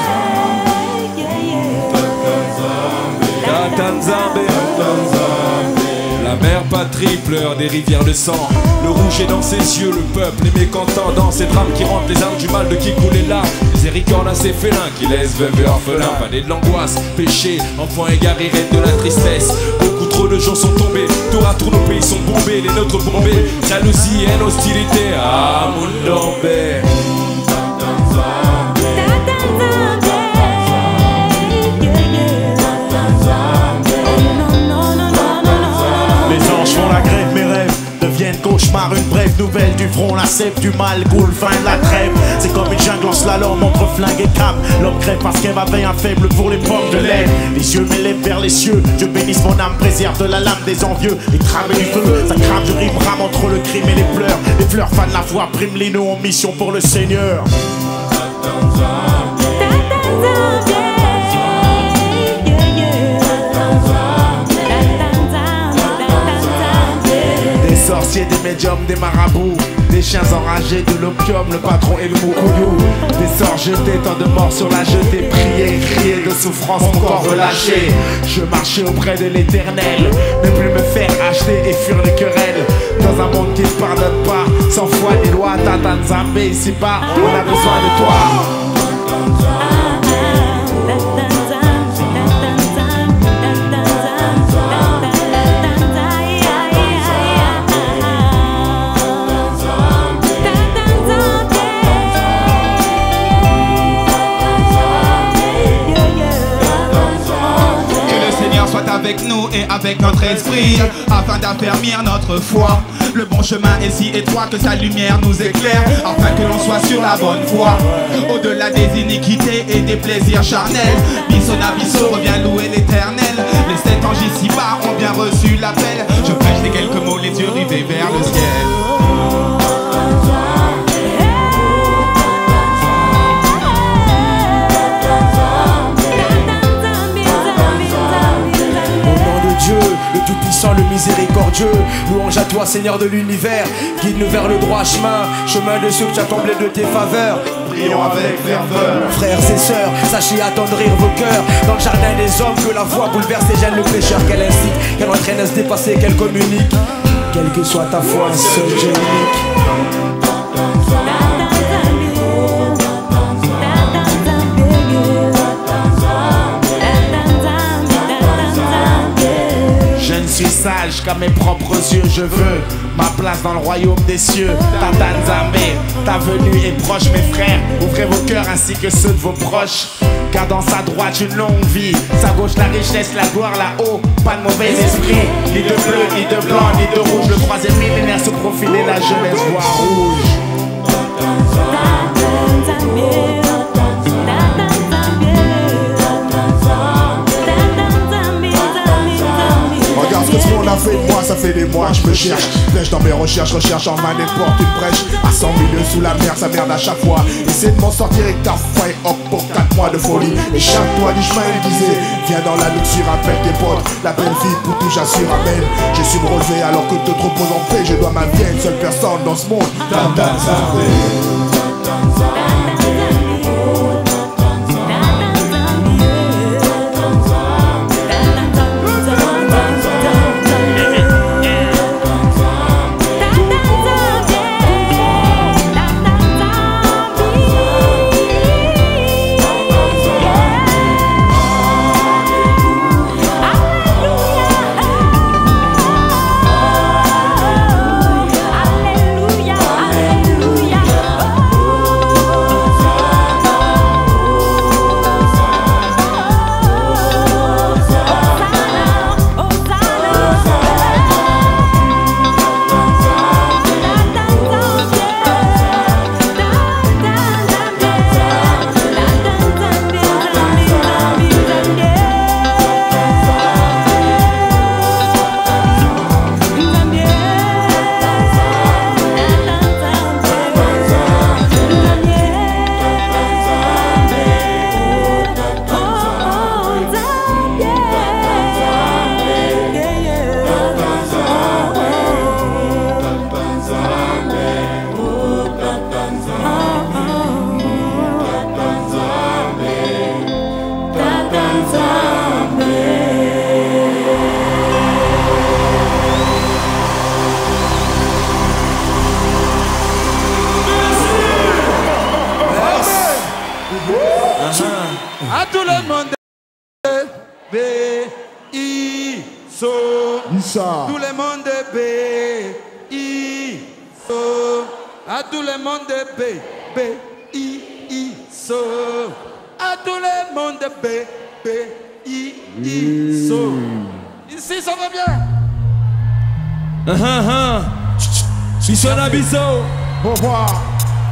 Tata Nzambe. La mère patrie pleure des rivières de sang. Le rouge est dans ses yeux, le peuple est mécontent. Dans ces drames qui rendent les armes du mal de qui coulent là. Miséricorde à ces félins qui laissent veuves et orphelins. Pané de l'angoisse, péché, enfants égarés, reine de la tristesse. Beaucoup trop de gens sont tombés, tour à tour nos pays sont bombés, les nôtres bombés. Jalousie, haine, hostilité, ah mon tombé. Font la grève, mes rêves deviennent cauchemar. Une brève nouvelle du front, la sève du mal coule, fin de la trêve. C'est comme une jungle en slalom entre flingue et cap. L'homme crève parce qu'elle avait un faible pour les pommes de lait. Les yeux m'élèvent vers les cieux, Dieu bénisse mon âme, préserve de la lame des envieux. Et trame du feu, ça crame du rime, rame entre le crime et les pleurs. Les fleurs fanent la foi, prime Lino en mission pour le Seigneur. Sorciers, des médiums, des marabouts, des chiens enragés, de l'opium, le patron et le moukouyou. Des sorts jetés, tant de morts sur la jetée, prier, crier de souffrance, mon corps relâché. Je marchais auprès de l'éternel, ne plus me faire acheter et fuir les querelles. Dans un monde qui ne pardonne pas, sans foi ni loi, Tata Nzambe, ici-bas, on a besoin de toi. Avec nous et avec notre esprit, afin d'affermir notre foi. Le bon chemin est si étroit que sa lumière nous éclaire, afin que l'on soit sur la bonne voie. Au-delà des iniquités et des plaisirs charnels, Bissona Bisso revient louer l'éternel. Les 7 anges ici-bas ont bien reçu l'appel. Je prêche les quelques mots, les yeux rivés vers le ciel. Le tout-puissant, le miséricordieux, louange à toi Seigneur de l'univers. Guide-nous vers le droit chemin, chemin de ceux que tu as comblés de tes faveurs. Prions avec ferveur. Frères et sœurs, sachez attendrir vos cœurs. Dans le jardin des hommes, que la voix bouleverse et gêne le pécheur. Qu'elle incite, qu'elle entraîne à se dépasser, qu'elle communique. Quelle que soit ta foi, un seul Dieu unique. Je suis sage qu'à mes propres yeux, je veux ma place dans le royaume des cieux. Tata Nzambe, ta venue est proche, mes frères. Ouvrez vos cœurs ainsi que ceux de vos proches. Car dans sa droite une longue vie, sa gauche la richesse, la gloire là-haut. Pas de mauvais esprit, ni de bleu, ni de blanc, ni de rouge. Le troisième millénaire se profile et la jeunesse voit rouge. Regarde ce que ce monde a fait de moi, ça fait des mois que je me cherche. Flèche dans mes recherches, recherche en main n'importe une brèche. À 100 milieux sous la mer, ça merde à chaque fois. Essaie de m'en sortir avec ta foi et hop pour 4 mois de folie. Et chaque toi du chemin il disait, viens dans la luxure, appelle tes potes. La belle vie pour tout j'assure, amen. Je suis me relevé alors que te repose en paix. Je dois ma vie à une seule personne dans ce monde. Tata Nzambe. Alléluia, alléluia. ça. Tout le monde B, I, so. À tout le monde B, B, I, so. À tout le monde B, B, I, so. Ici, ça va bien. Bissona Bisso. Au revoir.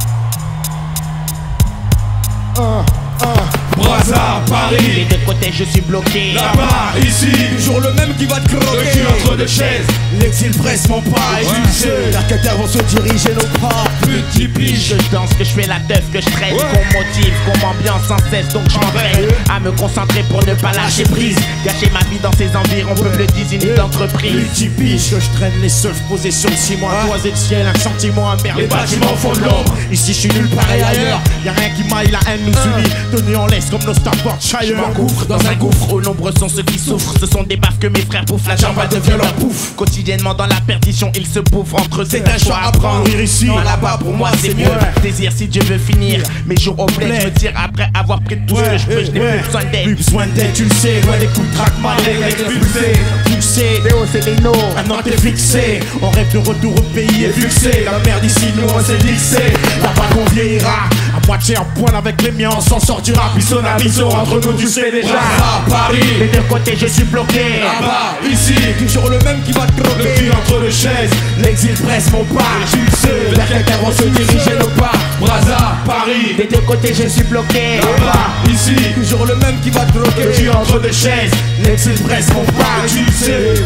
Brazza, Paris. Des deux côtés je suis bloqué. Là-bas, ici, toujours le même qui va te croquer. Le cul entre deux chaises. L'exil presse mon pas et tu sais. Les terres vont se diriger nos pas. Petit piche. Que je danse, que je fais la teuf, que je traîne, qu'on motive, qu'on m'ambiance sans cesse. Donc j'entraîne à me concentrer pour ne pas lâcher prise. Gâcher ma vie dans ces environs, peuple d'usines d'entreprise. Multi piche que je traîne les seuls posés sur le ciment. Toisé de ciel, un sentiment amer. Les bâtiments font de l'ombre. Ici je suis nulle pareil ailleurs. Y'a rien qui maille, la haine nous unit. Tenus en laisse comme nos Staffordshire. Je m'engouffre dans un gouffre, au nombre sont ceux qui souffrent. Ce sont des baffes que mes frères bouffent, la jambe devient leur pouf. Quotidiennement dans la perdition, ils se bouffent entre eux. C'est un choix à prendre. Ici, non, là-bas pour moi c'est mieux. Désir si Dieu veut finir mes jours au bled. Je me tire après avoir pris tout ce que je peux. Je n'ai plus besoin d'aide. Plus besoin d'aide, tu le sais. Loin des coups de trackman, les règles pulsées. Tu le sais, Léo c'est les noms. maintenant t'es fixé. On rêve de retour au pays et fixé. La merde ici, nous on s'est lissé. Là-bas qu'on vieillira. À moitié en poil avec les miens, on s'en sortira. Bissona Bisso, entre nous tu sais déjà. Paris. Des deux côtés je suis bloqué. Là-bas, ici, toujours le même qui va te croquer. le cul entre deux chaises. L'exil presse mon pas. Tu le sais, Vers quelle terre on se diriger nos pas. Brazza, Paris. Des deux côtés je suis bloqué. Là-bas, ici, toujours le même qui va te croquer. le cul entre deux chaises. L'exil presse mon pas. Tu le sais.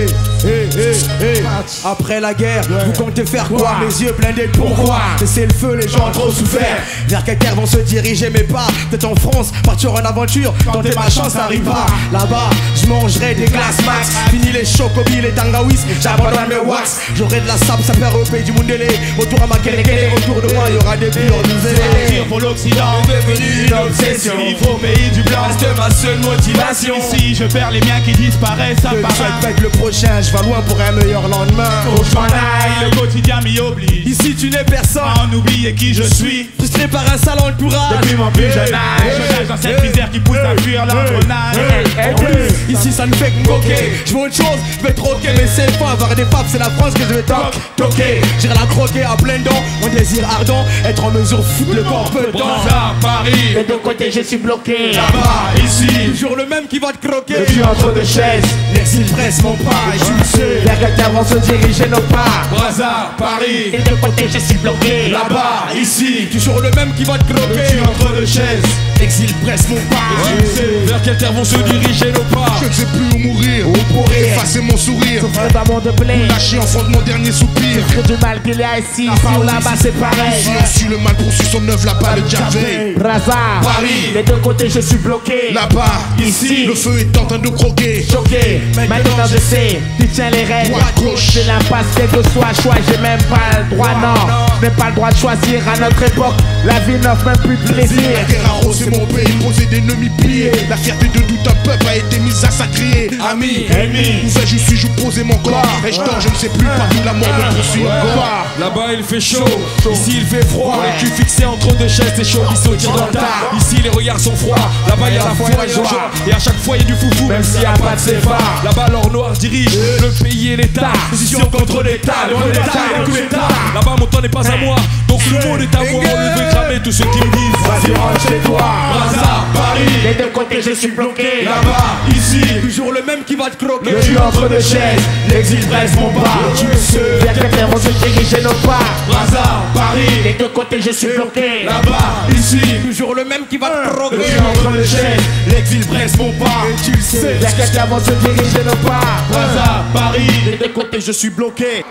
Après la guerre, vous comptez faire quoi? Mes yeux blindés de pourquoi. Laissez le feu, les gens ont trop souffert. Vers quelle terre vont se diriger mes pas? Peut-être en France, partir en aventure. Tenter ma chance, ça arrive pas. Là-bas, je mangerai des glaces max. Fini les chocobis, les tangawis. J'abandonne mes wax. J'aurai de la sable, ça perd au pays du Mundele. Autour à ma kele, autour de moi, il y aura des purs Partir pour l'Occident est devenu une obsession. Vivre au pays du blanc reste ma seule motivation. Ici, je perds les miens qui disparaissent à part. Faites le prochain, je vais loin pour un meilleur lendemain. Faut que je m'en aille, le quotidien m'y oblige. Ici, tu n'es personne. En oublier qui je suis. Frustré par un sale entourage. Depuis mon plus jeune âge, je nage dans cette misère qui pousse à fuir l'engrenage. Ici, ça ne fait que me moquer. Je veux autre chose, je vais troquer. Mais c'est pas avoir des papes, c'est la France que je vais toquer. J'irai la croquer à plein dents. Mon désir ardent, être en mesure de foutre le corps peu de temps. Brazza, Paris. Des deux côtés je suis bloqué. Là-bas, ici, Toujours le même qui va te croquer. le cul entre deux chaises. L'exil presse mon pas et tu le sais. Vers quelle terre vont se diriger nos pas? Brazza, Paris. Des deux côtés je suis bloqué. Là-bas, ici, Toujours le même qui va te le croquer. cul entre deux chaises. L'exil presse mon pas. Vers quelle terre vont se diriger nos pas? Je ne sais plus où mourir, effacer mon sourire, Souffre d'amour de blé. lâcher en fond de mon dernier soupir. Que du mal qu'il y a ici, ici ou là-bas c'est pareil. Si on suit le mal poursuit son œuvre là-bas, le Jarvey. Brazza, Paris. des deux côtés je suis bloqué. Là-bas, Ici. le feu est en train de croquer. Choqué, maintenant je sais, tu tiens les rênes. Droite, gauche. C'est l'impasse, quel que soit choix, j'ai même pas le droit, non. Je n'ai pas le droit de choisir à notre époque. La vie n'offre même plus de plaisir. La guerre arrosée mon pays, posé d'ennemis pliés. La fierté de tout un peuple a été mise à s'acrier. Ami, Où vais-je suis, je posais mon corps. Et je dors, je ne sais plus, partout la mort me poursuit encore. là-bas il fait chaud, ici il fait froid. Le cul fixé entre deux chaises, c'est chaud, il saute dans le tas. Ici les regards sont froids, là-bas il y a la foi et la joie. Et à chaque fois il y a du foufou, même s'il n'y a pas de CFA. Là-bas l'or noir dirige le pays et l'État. Position contre l'État, devant l'État et les coups d'État. Là-bas mon temps n'est pas à moi, donc le monde est à moi. Je vais cramer tous ceux qui me disent vas-y rentre chez toi. Brazza, Paris, Des deux côtés je suis bloqué. là-bas, ici, Toujours le même qui va te croquer. le cul entre deux chaises. L'exil presse mon pas, tu le sais. Vers quelle terre vont se diriger nos pas? Brazza, Paris, Des deux côtés je suis bloqué. là-bas, ici, Toujours le même qui va te le croquer. cul entre deux chaises. L'exil presse mon pas, tu le sais. Vers quelle terre vont se diriger nos pas? Brazza, Paris, Des deux côtés je suis bloqué.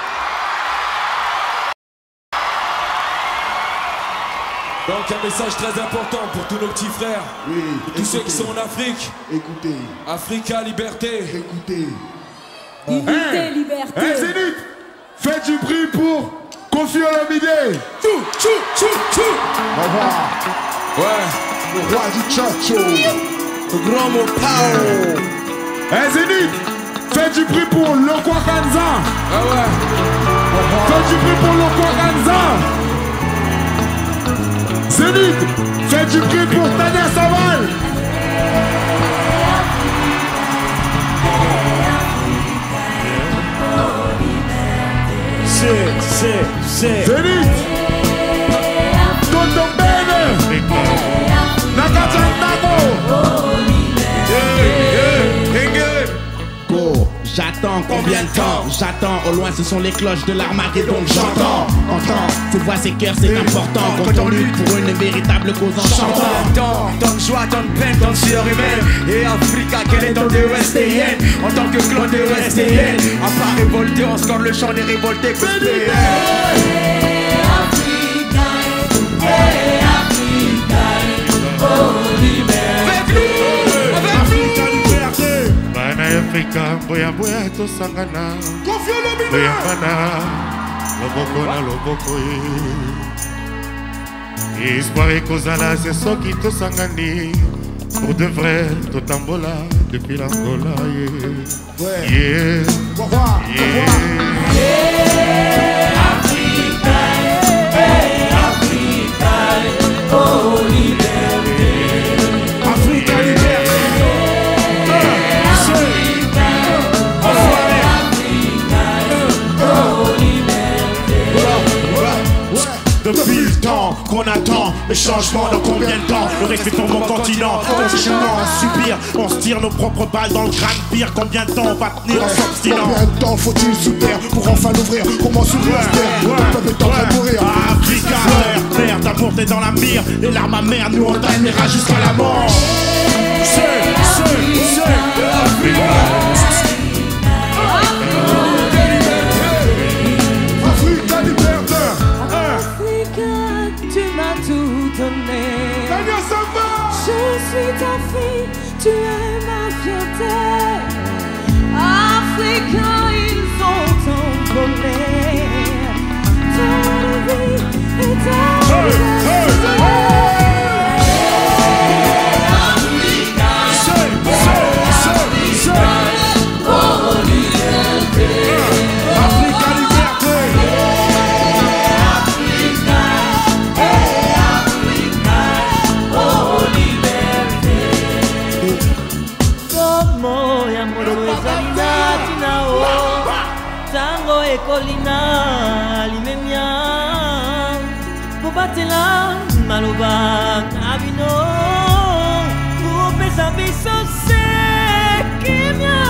donc un message très important pour tous nos petits frères, Oui, tous ceux qui sont en Afrique. écoutez, Africa, liberté. écoutez. Unité, liberté. Hey Zénith, faites du bruit pour Koffi Olomide. Au revoir. Ouais. Le roi du Tchatcho. Le grand mot power. Hey Zénith, faites du bruit pour Lokwa Kanza. Ah ouais. Faites du bruit pour Lokwa Kanza. Zénith, faites du bruit pour Tania Saval. c'est Zénith. Tonton Bene. Nakatandamo. Go, j'attends combien de temps? J'attends, au loin ce sont les cloches de l'Armageddon que j'entends. Entends, cette voix, ces cœurs, c'est important. Quand on lutte pour une véritable cause en chantant. Tant de joie, tant de peine, tant de sueur humaine. Et Africa, quel est ton DESTN? En tant que clan DESTN, à part révolté, on scande le chant des révoltés cosplayers. Africa, boya boya to sangana. Boya mana, loboko na loboko ye. Espoir kozala c'est ce qui to sangani. Pour de vrai, to tambola depuis l'Angola yeah. Yeah. Africa, Africa, oh liberté. Africa liberté. Depuis le temps qu'on attend le changement, dans combien de temps le respect pour mon continent, continuant à subir, on se tire nos propres balles dans le crâne pire. Combien de temps on va tenir en s'obstinant? Combien de temps faut-il sous terre pour enfin l'ouvrir? Comment s'ouvrir la terre? Le peuple est en train de mourir. Africa, mère, d'amour t'es dans la mire. Les larmes amères, nous on t'aimera jusqu'à la mort. C'est Africa. Tu m'as tout donné. Je suis ta fille, tu es ma fierté. Africa, ils ont envolé ta vie et ta liberté. Colina limemia Bobatela maloba abino Upesa biso se kimia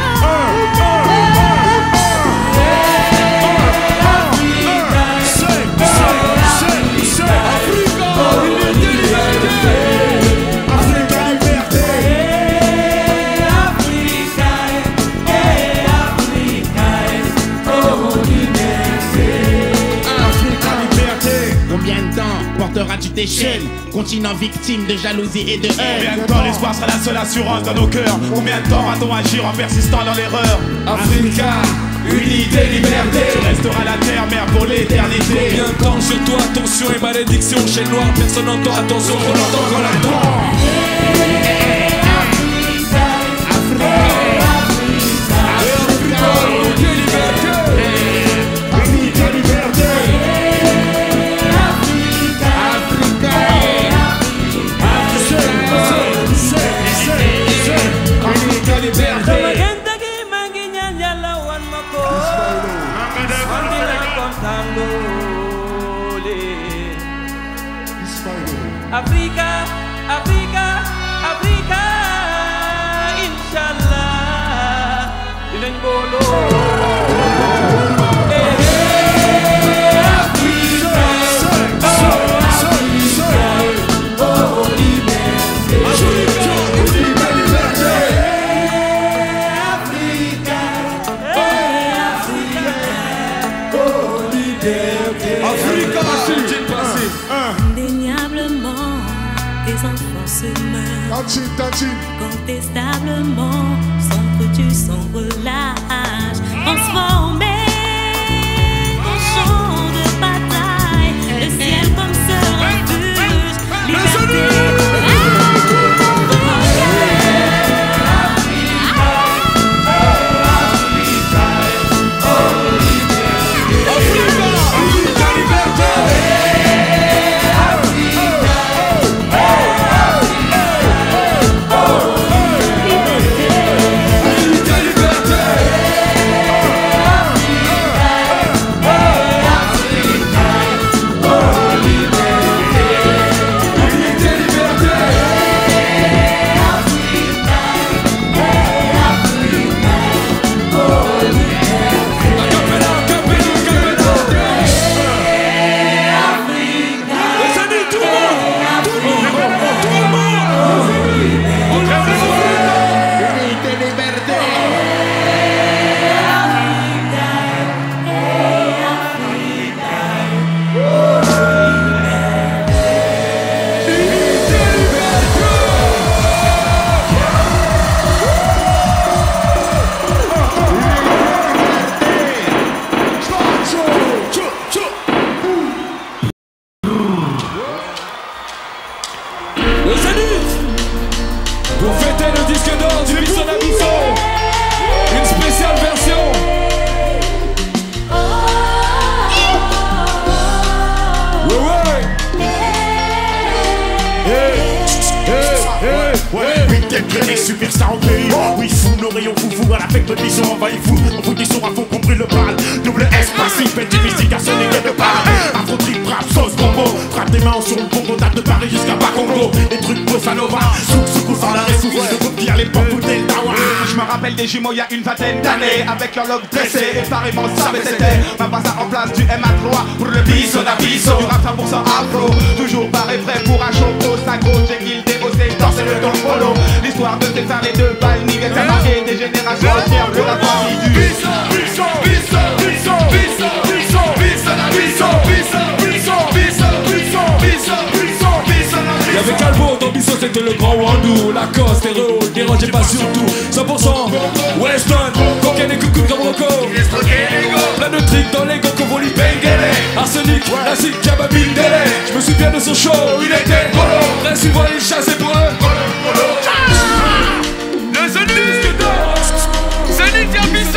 porteras-tu tes chaînes? Continent victime de jalousie et de haine. Combien de temps l'espoir sera la seule assurance dans nos cœurs? Combien de temps va-t-on agir en persistant dans l'erreur? Africa, unité, liberté. Tu resteras la terre mère pour l'éternité. Combien de temps sur toi, attention et malédiction. Chez le noir, personne n'entend, attention, on entend qu'on l'attend. Africa, Africa, Africa, Inshallah, Indéniablement, tes enfants se meurent. Contestablement, sombres-tu sans relâche. Transformé en champ de bataille, le ciel comme ce refuge. Liberté. Les superstars en pays, oui fou, nos rayons foufou. À la fête de bison, envahis-vous. On vous dit son à fond qu'on brûle le bal. Double S, passif, fait du mystique à ce n'est de part. Afro trip, rap, sauce, combo. Frappe des mains sur le Congo, date de Paris jusqu'à Bakongo. Les trucs bossa nova, souk, sans l'arrêt, souffle. Je coupe bien les pompes, bouteilles d'Awa. Je me rappelle des jumeaux il y a une vingtaine d'années. Avec leur look dressé et pareillement savait c'était. Ma passe en place du MA3 pour le biso d'abisso. Du rap 100% afro, toujours barré prêt pour un show pro. Sagro, Jekyll, débossé, danser le don polo. L'histoire de ces les deux balles, niggas, ça marqué des générations entières pour la famille du biso. Y'avait Calvo, dans Bisso c'était le grand Wandou. Lacoste, Héréo, dérangez pas surtout. 100% Weston, cocaine et coucou comme Rocco. Plein de tricks dans les gants qu'on volit Bengele. Arsenic, acide, Kababine, délai. Je me souviens de son show, il était colo. Très souvent il chassait pour eux. Le Zénith vient Bisso.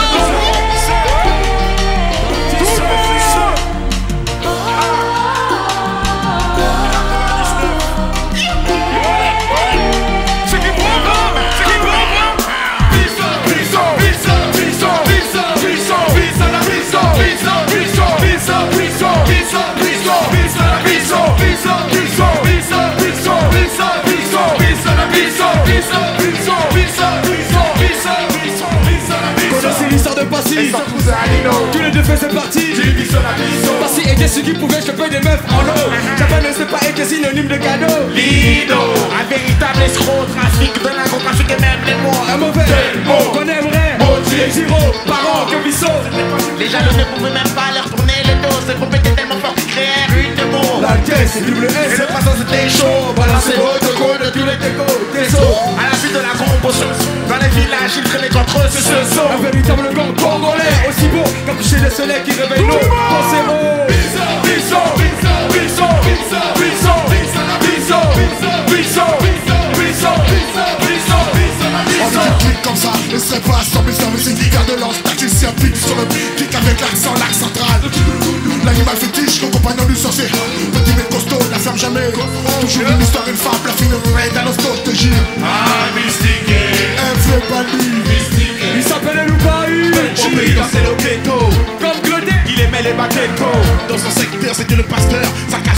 Connaissez l'histoire de Passy. Tous les deux faits c'est parti. Passy était ce qui pouvait choper des meufs en eau. Japan ne sait pas être synonyme de cadeau. Lido, un véritable escroc, trafic de narcotrafic et même les mots. Un mauvais mot qu'on aimerait. Les gyros, parents, que Bisso. Les jaloux ne pouvaient même pas leur tourner le dos. Ce groupe était tellement fort qu'ils créèrent une de mots. La caisse c'est double S. Et le passant c'était chaud. Balancez vos tocos de tous les décos. Des sauts, à la suite de la composition. Dans les villages, ils traînaient contre eux, ce sont un véritable gang congolais. Aussi beau qu'un coucher de soleil qui réveille nos pensées. Bisso, Bisso, Bisso, Bisso, Bisso, Bisso, Bisso, Bisso, Bisso, On dit un clic comme ça, ne serait pas sans mes services indicateurs de lance. Tacticien pique sur le kick avec l'accent, l'axe central. L'animal fétiche, le compagnon du sorcier. Petit mais costaud, la ferme jamais. Toujours une histoire, une fable, la fine raid à l'hosto de gire. Ah, mystique. Un vrai bandit. Il s'appelle El Loubaï. Au pays dans c'est le ghetto. Comme Claudé, il aimait les baguettes. Dans son secteur, c'était le pasteur. Sa